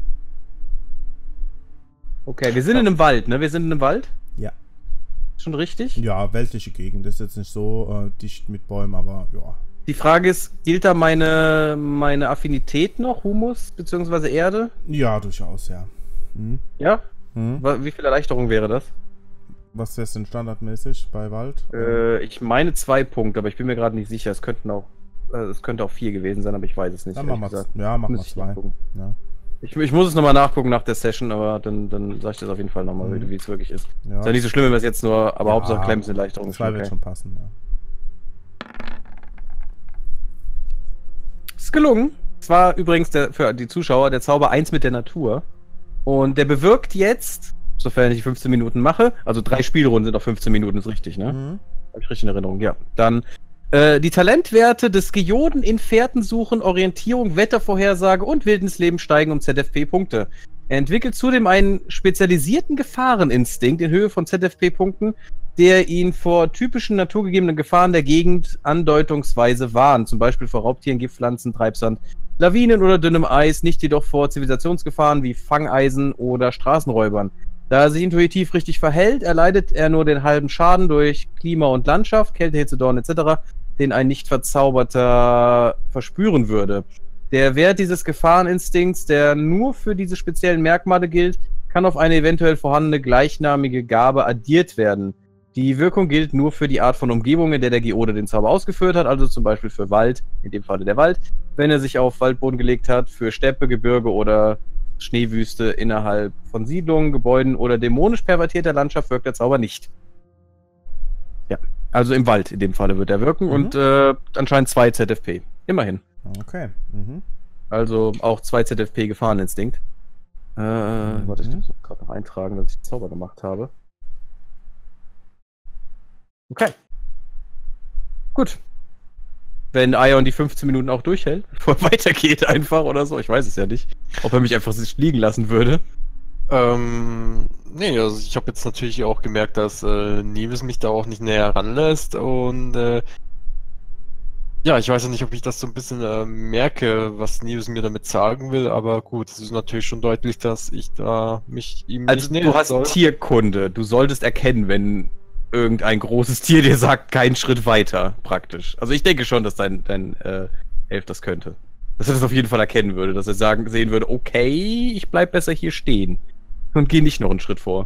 [SPEAKER 3] Okay, wir sind in einem Wald, ne? Wir sind in einem Wald?
[SPEAKER 1] Ja.
[SPEAKER 3] Schon richtig?
[SPEAKER 1] Ja, weltliche Gegend. Das ist jetzt nicht so äh, dicht mit Bäumen, aber ja.
[SPEAKER 3] Die Frage ist, gilt da meine, meine Affinität noch? Humus bzw. Erde?
[SPEAKER 1] Ja, durchaus, ja. Mhm.
[SPEAKER 3] Ja?
[SPEAKER 1] Mhm.
[SPEAKER 3] Wa- Wie viel Erleichterung wäre das?
[SPEAKER 1] Was ist denn standardmäßig bei Wald?
[SPEAKER 3] Äh, ich meine zwei Punkte, aber ich bin mir gerade nicht sicher. Es könnten auch Also es könnte auch vier gewesen sein, aber ich weiß es nicht.
[SPEAKER 1] Dann machen wir
[SPEAKER 3] gesagt.
[SPEAKER 1] ja, machen wir
[SPEAKER 3] Müsste ich
[SPEAKER 1] zwei.
[SPEAKER 3] nachgucken.
[SPEAKER 1] Ja.
[SPEAKER 3] Ich, ich muss es nochmal nachgucken nach der Session, aber dann, dann sag ich das auf jeden Fall nochmal,
[SPEAKER 1] Mhm.
[SPEAKER 3] wie es wirklich ist.
[SPEAKER 1] Ja.
[SPEAKER 3] Ist ja nicht so schlimm, wenn wir es jetzt nur, aber
[SPEAKER 1] Ja,
[SPEAKER 3] Hauptsache Clem ist eine Erleichterung.
[SPEAKER 1] Zwei
[SPEAKER 3] ist
[SPEAKER 1] wird
[SPEAKER 3] okay.
[SPEAKER 1] schon passen, ja.
[SPEAKER 3] Ist gelungen. Es war übrigens der, für die Zuschauer der Zauber eins mit der Natur. Und der bewirkt jetzt, sofern ich die fünfzehn Minuten mache, also drei Spielrunden sind auf fünfzehn Minuten, ist richtig, ne?
[SPEAKER 1] Mhm.
[SPEAKER 3] Habe ich richtig in Erinnerung, ja. Dann äh, die Talentwerte des Geoden in Fährtensuchen, Orientierung, Wettervorhersage und Wildnisleben steigen um Z F P-Punkte. Er entwickelt zudem einen spezialisierten Gefahreninstinkt in Höhe von Z F P-Punkten, der ihn vor typischen naturgegebenen Gefahren der Gegend andeutungsweise warnt. Zum Beispiel vor Raubtieren, Giftpflanzen, Treibsand, Lawinen oder dünnem Eis, nicht jedoch vor Zivilisationsgefahren wie Fangeisen oder Straßenräubern. Da er sich intuitiv richtig verhält, erleidet er nur den halben Schaden durch Klima und Landschaft, Kälte, Hitze, Dorn et cetera, den ein Nicht-Verzauberter verspüren würde. Der Wert dieses Gefahreninstinkts, der nur für diese speziellen Merkmale gilt, kann auf eine eventuell vorhandene gleichnamige Gabe addiert werden. Die Wirkung gilt nur für die Art von Umgebung, in der der Geode den Zauber ausgeführt hat, also zum Beispiel für Wald, in dem Falle der Wald, wenn er sich auf Waldboden gelegt hat, für Steppe, Gebirge oder Schneewüste innerhalb von Siedlungen, Gebäuden oder dämonisch pervertierter Landschaft wirkt der Zauber nicht. Ja, also im Wald in dem Falle wird er wirken
[SPEAKER 1] Mhm.
[SPEAKER 3] und äh, anscheinend zwei Z F P. Immerhin.
[SPEAKER 1] Okay. Mhm.
[SPEAKER 3] Also auch zwei Z F P Gefahreninstinkt. Äh,
[SPEAKER 1] Mhm.
[SPEAKER 3] warte, ich muss gerade noch eintragen, dass ich den Zauber gemacht habe. Okay. Gut. Wenn Ion die fünfzehn Minuten auch durchhält, bevor er weitergeht einfach oder so. Ich weiß es ja nicht. Ob er mich einfach liegen lassen würde.
[SPEAKER 2] Ähm, nee, also ich habe jetzt natürlich auch gemerkt, dass äh, Nevis mich da auch nicht näher ranlässt und äh, ja, ich weiß ja nicht, ob ich das so ein bisschen äh, merke, was Nevis mir damit sagen will, aber gut, es ist natürlich schon deutlich, dass ich da mich ihm
[SPEAKER 3] Also
[SPEAKER 2] nicht
[SPEAKER 3] du
[SPEAKER 2] nähern
[SPEAKER 3] hast
[SPEAKER 2] soll.
[SPEAKER 3] Tierkunde. Du solltest erkennen, wenn irgendein großes Tier dir sagt, keinen Schritt weiter, praktisch. Also ich denke schon, dass dein, dein äh, Elf das könnte. Dass er das auf jeden Fall erkennen würde, dass er sagen, sehen würde, okay, ich bleib besser hier stehen. Und geh nicht noch einen Schritt vor.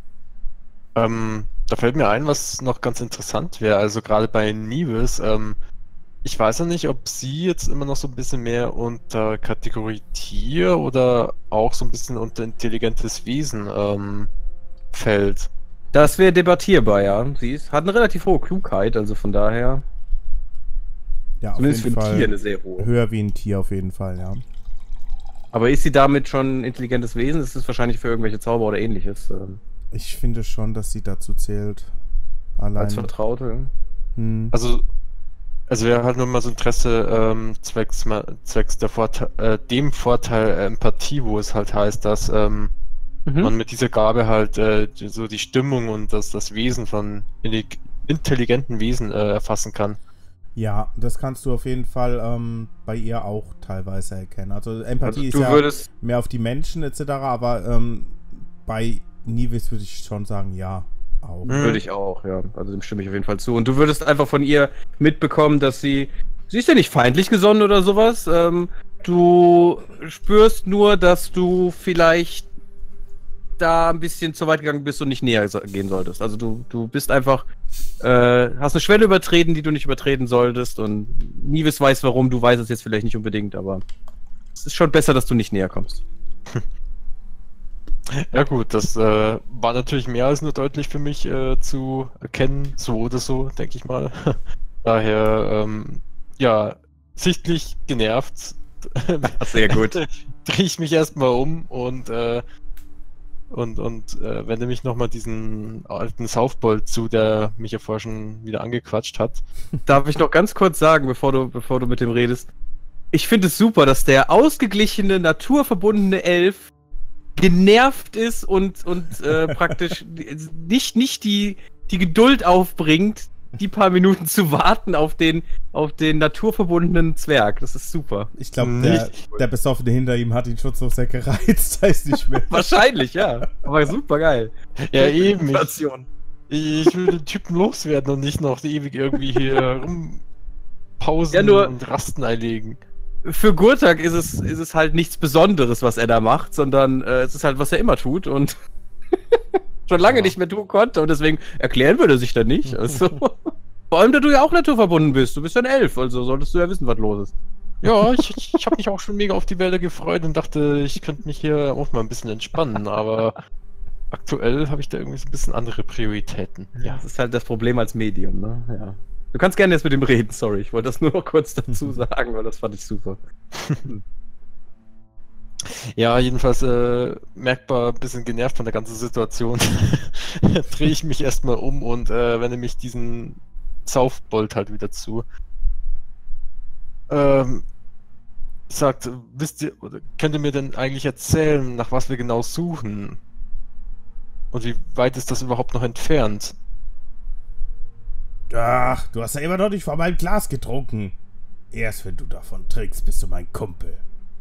[SPEAKER 2] Ähm, da fällt mir ein, was noch ganz interessant wäre, also gerade bei Nevis, ähm, ich weiß ja nicht, ob sie jetzt immer noch so ein bisschen mehr unter Kategorie Tier oder auch so ein bisschen unter intelligentes Wesen ähm, fällt.
[SPEAKER 3] Das wäre debattierbar, ja. Sie ist, hat eine relativ hohe Klugheit, also von daher.
[SPEAKER 1] Ja, auf
[SPEAKER 3] Zumindest
[SPEAKER 1] jeden
[SPEAKER 3] für ein
[SPEAKER 1] Fall
[SPEAKER 3] Tier eine sehr hohe.
[SPEAKER 1] höher wie ein Tier auf jeden Fall, ja.
[SPEAKER 3] Aber ist sie damit schon ein intelligentes Wesen? Ist es wahrscheinlich für irgendwelche Zauber oder ähnliches? Ähm,
[SPEAKER 1] Ich finde schon, dass sie dazu zählt. Allein.
[SPEAKER 3] als Vertraute?
[SPEAKER 1] Hm.
[SPEAKER 2] Also, also wäre halt nur mal so Interesse ähm, zwecks, ma- zwecks der Vorteil, äh, dem Vorteil äh, Empathie, wo es halt heißt, dass ähm,
[SPEAKER 3] Mhm.
[SPEAKER 2] man mit dieser Gabe halt äh, die- so die Stimmung und das, das Wesen von intellig- intelligenten Wesen äh, erfassen kann.
[SPEAKER 1] Ja, das kannst du auf jeden Fall ähm, bei ihr auch teilweise erkennen. Also Empathie
[SPEAKER 3] Also
[SPEAKER 1] ist
[SPEAKER 3] du
[SPEAKER 1] ja
[SPEAKER 3] würdest,
[SPEAKER 1] mehr auf die Menschen et cetera, aber ähm, bei Nevis würde ich schon sagen, ja, auch.
[SPEAKER 2] Mhm.
[SPEAKER 3] würde ich auch, ja. Also dem stimme ich auf jeden Fall zu. Und du würdest einfach von ihr mitbekommen, dass sie, sie ist ja nicht feindlich gesonnen oder sowas. Ähm, du spürst nur, dass du vielleicht da ein bisschen zu weit gegangen bist und nicht näher so- gehen solltest. Also du, du bist einfach, äh, hast eine Schwelle übertreten, die du nicht übertreten solltest und Nevis weiß warum, du weißt es jetzt vielleicht nicht unbedingt, aber es ist schon besser, dass du nicht näher kommst.
[SPEAKER 2] Ja gut, das äh, war natürlich mehr als nur deutlich für mich äh, zu erkennen, so oder so, denke ich mal. Daher, ähm, ja, sichtlich genervt.
[SPEAKER 3] Sehr gut.
[SPEAKER 2] Drehe ich mich erstmal um und äh, und, und äh, wende mich nochmal diesen alten Southbold zu, der mich ja vorher schon wieder angequatscht hat.
[SPEAKER 3] Darf ich noch ganz kurz sagen, bevor du, bevor du mit dem redest? Ich finde es super, dass der ausgeglichene, naturverbundene Elf genervt ist und, und äh, praktisch nicht, nicht die, die Geduld aufbringt, die paar Minuten zu warten auf den, auf den naturverbundenen Zwerg. Das ist super.
[SPEAKER 1] Ich glaube, der, der Besoffene hinter ihm hat ihn schon so sehr gereizt, weiß nicht mehr.
[SPEAKER 3] Wahrscheinlich, ja. Aber super geil.
[SPEAKER 2] Ja, eben. Ich,
[SPEAKER 3] Situation.
[SPEAKER 2] ich will den Typen loswerden und nicht noch ewig irgendwie hier rumpausen
[SPEAKER 3] Ja, nur-
[SPEAKER 2] und Rasten einlegen.
[SPEAKER 3] Für Gurtak ist es, ist es halt nichts Besonderes, was er da macht, sondern äh, es ist halt, was er immer tut und schon lange
[SPEAKER 2] Ja.
[SPEAKER 3] nicht mehr tun konnte und deswegen erklären würde er sich da nicht. Also. Vor allem, da du ja auch naturverbunden bist. Du bist ja ein Elf, also solltest du ja wissen, was los ist.
[SPEAKER 2] Ja, ich, ich, ich habe mich auch schon mega auf die Wälder gefreut und dachte, ich könnte mich hier auch mal ein bisschen entspannen, aber aktuell habe ich da irgendwie so ein bisschen andere Prioritäten.
[SPEAKER 3] Ja, das ist halt das Problem als Medium, ne? Ja. Du kannst gerne jetzt mit ihm reden, sorry. Ich wollte das nur noch kurz dazu sagen, weil das fand ich super.
[SPEAKER 2] Ja, jedenfalls äh, merkbar ein bisschen genervt von der ganzen Situation. Drehe ich mich erstmal um und äh, wende mich diesen Saufbold halt wieder zu. Ähm, sagt, wisst ihr, oder könnt ihr mir denn eigentlich erzählen, nach was wir genau suchen? Und wie weit ist das überhaupt noch entfernt?
[SPEAKER 1] Ach, du hast ja immer noch nicht von meinem Glas getrunken. Erst wenn du davon trinkst, bist du mein Kumpel.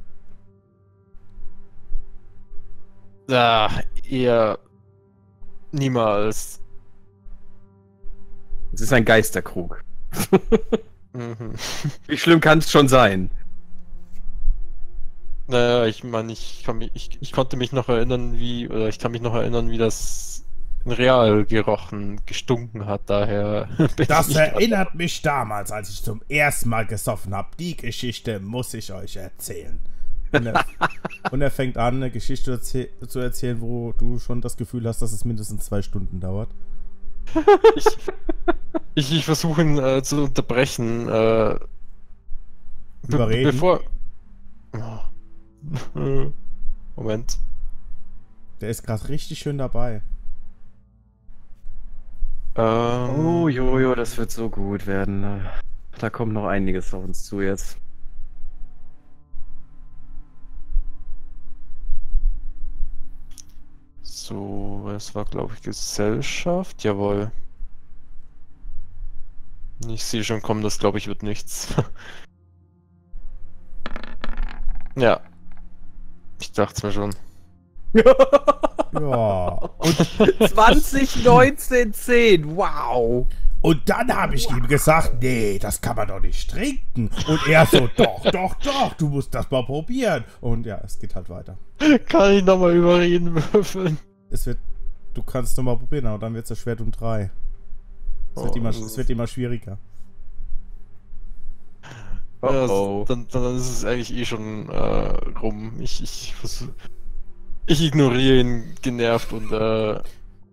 [SPEAKER 2] Ah, eher niemals.
[SPEAKER 3] Es ist ein Geisterkrug.
[SPEAKER 2] Mhm.
[SPEAKER 3] Wie schlimm kann es schon sein?
[SPEAKER 2] Naja, ich meine, ich, kann mich, ich, ich konnte mich noch erinnern, wie, oder ich kann mich noch erinnern, wie das in Real gerochen, gestunken hat, daher. bin
[SPEAKER 1] Das
[SPEAKER 2] ich
[SPEAKER 1] erinnert mich damals, als ich zum ersten Mal gesoffen habe. Die Geschichte muss ich euch erzählen. Und er, und er fängt an, eine Geschichte erzäh zu erzählen, wo du schon das Gefühl hast, dass es mindestens zwei Stunden dauert.
[SPEAKER 2] Ich, ich, ich versuche ihn äh, zu unterbrechen. Äh, be
[SPEAKER 1] Überreden?
[SPEAKER 2] Bevor. Oh. Moment.
[SPEAKER 1] Der ist gerade richtig schön dabei.
[SPEAKER 2] Ähm,
[SPEAKER 3] Oh, Jojo, das wird so gut werden. Da kommt noch einiges auf uns zu jetzt.
[SPEAKER 2] So, es war, glaube ich, Gesellschaft. Jawohl. Ich sehe schon kommen, das glaube ich wird nichts. Ja. Ich dachte es mir schon.
[SPEAKER 1] Ja.
[SPEAKER 3] Und zwanzig neunzehn zehn, wow.
[SPEAKER 1] Und dann habe ich ihm gesagt, nee, das kann man doch nicht trinken. Und er so, doch, doch, doch, du musst das mal probieren. Und ja, es geht halt weiter.
[SPEAKER 2] Kann ich nochmal überreden würfeln?
[SPEAKER 1] Es wird, du kannst nochmal probieren, aber dann wird es erschwert um drei. Es,
[SPEAKER 2] Oh,
[SPEAKER 1] wird immer,
[SPEAKER 2] das
[SPEAKER 1] es
[SPEAKER 2] ist-
[SPEAKER 1] wird immer schwieriger.
[SPEAKER 2] Ja, das-
[SPEAKER 3] Oh, oh.
[SPEAKER 2] dann, dann ist es eigentlich eh schon äh, rum. Ich, ich, versuch- ich ignoriere ihn genervt und äh,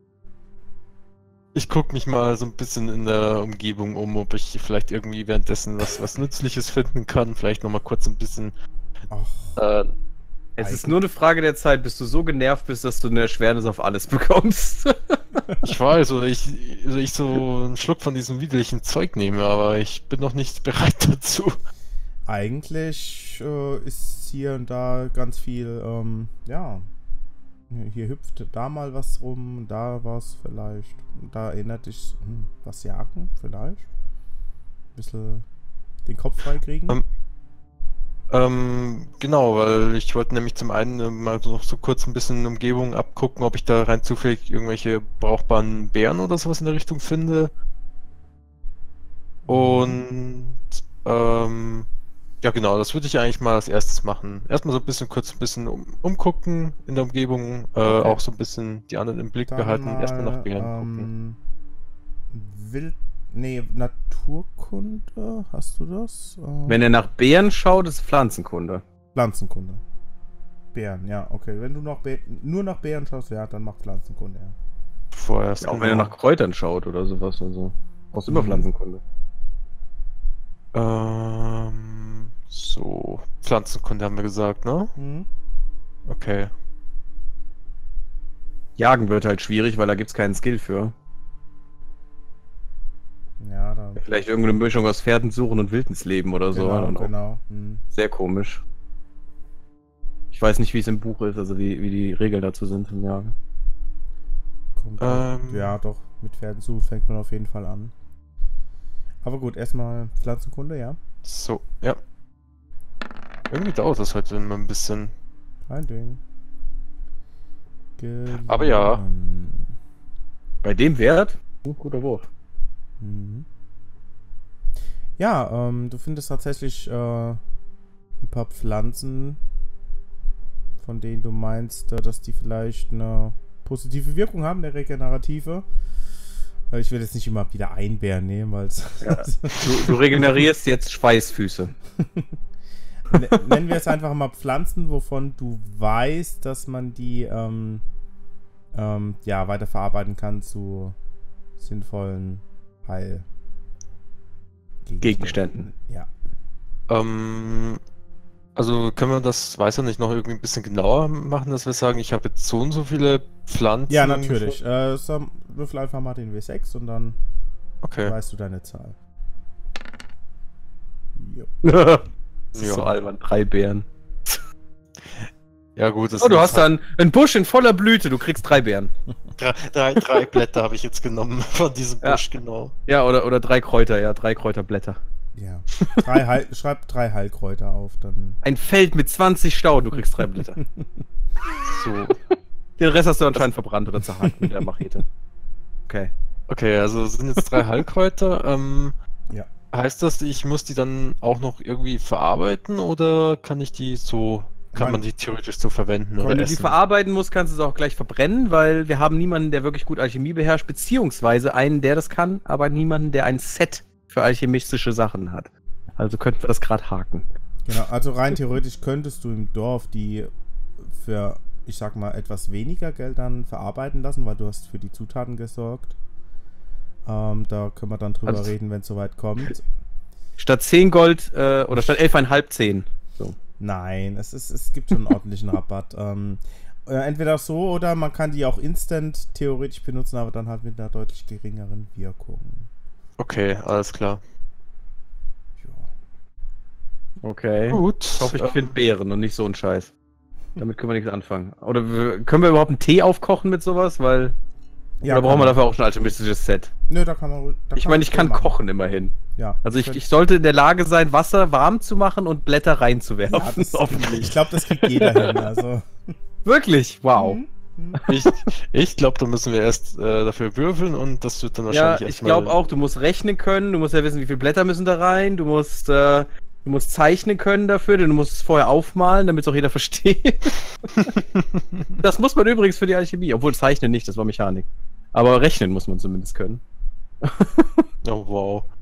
[SPEAKER 2] ich gucke mich mal so ein bisschen in der Umgebung um, ob ich vielleicht irgendwie währenddessen was, was Nützliches finden kann. Vielleicht nochmal kurz ein bisschen.
[SPEAKER 1] Ach,
[SPEAKER 2] Äh,
[SPEAKER 3] Es ist nur eine Frage der Zeit, bis du so genervt bist, dass du eine Erschwernis auf alles bekommst.
[SPEAKER 2] ich weiß, oder ich, oder ich so einen Schluck von diesem widerlichen Zeug nehme, aber ich bin noch nicht bereit dazu.
[SPEAKER 1] eigentlich äh, ist hier und da ganz viel, ähm, ja. Hier hüpft da mal was rum, da was vielleicht. Da erinnert dich, hm, was jagen vielleicht. Ein bisschen den Kopf freikriegen.
[SPEAKER 2] Ähm, Ähm, genau, weil ich wollte nämlich zum einen äh, mal so, so kurz ein bisschen Umgebung abgucken, ob ich da rein zufällig irgendwelche brauchbaren Beeren oder sowas in der Richtung finde. Und ähm, ja genau, das würde ich eigentlich mal als erstes machen. Erstmal so ein bisschen kurz ein bisschen um, umgucken in der Umgebung, äh,
[SPEAKER 1] Okay.
[SPEAKER 2] auch so ein bisschen die anderen im Blick
[SPEAKER 1] Dann
[SPEAKER 2] behalten,
[SPEAKER 1] mal,
[SPEAKER 2] erstmal nach Beeren gucken.
[SPEAKER 1] ähm, Wild. Nee, Naturkunde, hast du das? Ähm,
[SPEAKER 3] Wenn er nach Beeren schaut, ist Pflanzenkunde.
[SPEAKER 1] Pflanzenkunde. Beeren, ja, okay. Wenn du noch Be nur nach Beeren schaust, ja, dann mach Pflanzenkunde, ja.
[SPEAKER 2] Vorerst,
[SPEAKER 3] Ja, auch wenn er nach Kräutern schaut oder sowas. Also. Brauchst immer
[SPEAKER 1] Mhm.
[SPEAKER 3] Pflanzenkunde.
[SPEAKER 2] Ähm, so, Pflanzenkunde haben wir gesagt, ne?
[SPEAKER 1] Mhm.
[SPEAKER 2] Okay.
[SPEAKER 3] Jagen wird halt schwierig, weil da gibt's keinen Skill für.
[SPEAKER 1] Ja, da.
[SPEAKER 3] Vielleicht irgendeine Mischung aus Pferden suchen und Wildnisleben oder so.
[SPEAKER 1] Genau,
[SPEAKER 3] Und auch
[SPEAKER 1] genau. Mhm.
[SPEAKER 3] sehr komisch. Ich weiß nicht, wie es im Buch ist, also wie, wie die Regeln dazu sind im Jagen.
[SPEAKER 1] Kommt auch-
[SPEAKER 2] Ähm.
[SPEAKER 1] ja, doch, mit Pferden zu fängt man auf jeden Fall an. Aber gut, erstmal Pflanzenkunde, ja.
[SPEAKER 2] So, ja. Irgendwie dauert das heute immer ein bisschen.
[SPEAKER 1] Kein Ding.
[SPEAKER 2] Aber ja.
[SPEAKER 1] Gelungen.
[SPEAKER 3] Bei dem Wert? Uh, guter Wurf.
[SPEAKER 1] Mhm. Ja, ähm, du findest tatsächlich äh, ein paar Pflanzen, von denen du meinst, äh, dass die vielleicht eine positive Wirkung haben, eine regenerative. Ich will jetzt nicht immer wieder Einbeeren nehmen, weil es...
[SPEAKER 3] Ja. Du, du regenerierst jetzt Schweißfüße.
[SPEAKER 1] Nennen wir es einfach mal Pflanzen, wovon du weißt, dass man die ähm, ähm, ja, weiterverarbeiten kann zu sinnvollen Heil...
[SPEAKER 3] Gegenständen.
[SPEAKER 1] Ja.
[SPEAKER 2] Ähm, also können wir das, weiß ich nicht, noch irgendwie ein bisschen genauer machen, dass wir sagen, ich habe jetzt so und so viele Pflanzen.
[SPEAKER 1] Ja, natürlich. Äh, so, würfel einfach mal den W sechs und dann
[SPEAKER 2] Okay.
[SPEAKER 1] weißt du deine Zahl. Jo.
[SPEAKER 3] Das ist
[SPEAKER 2] Ja.
[SPEAKER 3] so albern. Drei Beeren.
[SPEAKER 2] Ja gut, das
[SPEAKER 3] Oh, du
[SPEAKER 2] sind
[SPEAKER 3] hast dann einen Busch in voller Blüte, du kriegst drei Beeren.
[SPEAKER 2] drei, drei, drei Blätter habe ich jetzt genommen von diesem
[SPEAKER 3] Ja.
[SPEAKER 2] Busch, genau.
[SPEAKER 3] Ja, oder, oder drei Kräuter, ja, drei Kräuterblätter.
[SPEAKER 1] Ja. Drei Heil, schreib drei Heilkräuter auf, dann.
[SPEAKER 3] Ein Feld mit zwanzig Stauden, du kriegst drei Blätter.
[SPEAKER 2] So.
[SPEAKER 3] Den Rest hast du anscheinend verbrannt oder zerhackt mit der Machete. Okay.
[SPEAKER 2] Okay, also es sind jetzt drei Heilkräuter. Ähm,
[SPEAKER 1] Ja.
[SPEAKER 2] heißt das, ich muss die dann auch noch irgendwie verarbeiten oder kann ich die so, kann
[SPEAKER 1] Nein.
[SPEAKER 2] man die theoretisch so verwenden
[SPEAKER 3] Wenn
[SPEAKER 2] oder
[SPEAKER 3] du die
[SPEAKER 2] essen?
[SPEAKER 3] verarbeiten musst, kannst du es auch gleich verbrennen, weil wir haben niemanden, der wirklich gut Alchemie beherrscht, beziehungsweise einen, der das kann, aber niemanden, der ein Set für alchemistische Sachen hat. Also könnten wir das gerade haken.
[SPEAKER 1] Genau, also rein theoretisch könntest du im Dorf die für, ich sag mal, etwas weniger Geld dann verarbeiten lassen, weil du hast für die Zutaten gesorgt. Ähm, da können wir dann drüber
[SPEAKER 3] Also-
[SPEAKER 1] reden, wenn es soweit kommt.
[SPEAKER 3] Statt zehn Gold, äh, oder statt elf Komma fünf, zehn. So.
[SPEAKER 1] Nein, es, ist, es gibt schon einen ordentlichen Rabatt. Ähm, äh, entweder so oder man kann die auch instant theoretisch benutzen, aber dann halt mit einer deutlich geringeren Wirkung.
[SPEAKER 2] Okay, alles klar.
[SPEAKER 1] Ja.
[SPEAKER 3] Okay.
[SPEAKER 2] Gut.
[SPEAKER 3] Ich hoffe, ich
[SPEAKER 2] ähm,
[SPEAKER 3] finde Beeren und nicht so einen Scheiß. Damit können wir nichts anfangen. Oder wir, können wir überhaupt einen Tee aufkochen mit sowas? Weil.
[SPEAKER 1] Ja,
[SPEAKER 3] oder brauchen
[SPEAKER 1] kann
[SPEAKER 3] wir
[SPEAKER 1] man.
[SPEAKER 3] dafür auch schon ein alchemistisches Set?
[SPEAKER 1] Nö, da kann man. ruhig- Da
[SPEAKER 3] Ich
[SPEAKER 1] kann
[SPEAKER 3] meine,
[SPEAKER 1] man
[SPEAKER 3] ich
[SPEAKER 1] viel
[SPEAKER 3] kann
[SPEAKER 1] machen.
[SPEAKER 3] kochen immerhin.
[SPEAKER 1] Ja.
[SPEAKER 3] Also ich,
[SPEAKER 1] Könnt-
[SPEAKER 3] ich sollte in der Lage sein, Wasser warm zu machen und Blätter reinzuwerfen.
[SPEAKER 1] ja, das,
[SPEAKER 3] Hoffentlich.
[SPEAKER 1] ich glaube, das kriegt jeder hin. Also.
[SPEAKER 3] Wirklich? Wow.
[SPEAKER 1] Mhm.
[SPEAKER 2] Ich, ich glaube, da müssen wir erst äh, dafür würfeln und das wird dann
[SPEAKER 3] Ja,
[SPEAKER 2] wahrscheinlich
[SPEAKER 3] ich
[SPEAKER 2] erstmal.
[SPEAKER 3] glaube auch, du musst rechnen können, du musst ja wissen, wie viele Blätter müssen da rein, du musst, äh, du musst zeichnen können dafür, denn du musst es vorher aufmalen, damit es auch jeder versteht. Das muss man übrigens für die Alchemie, obwohl zeichnen nicht, das war Mechanik. Aber rechnen muss man zumindest können.
[SPEAKER 2] Oh wow.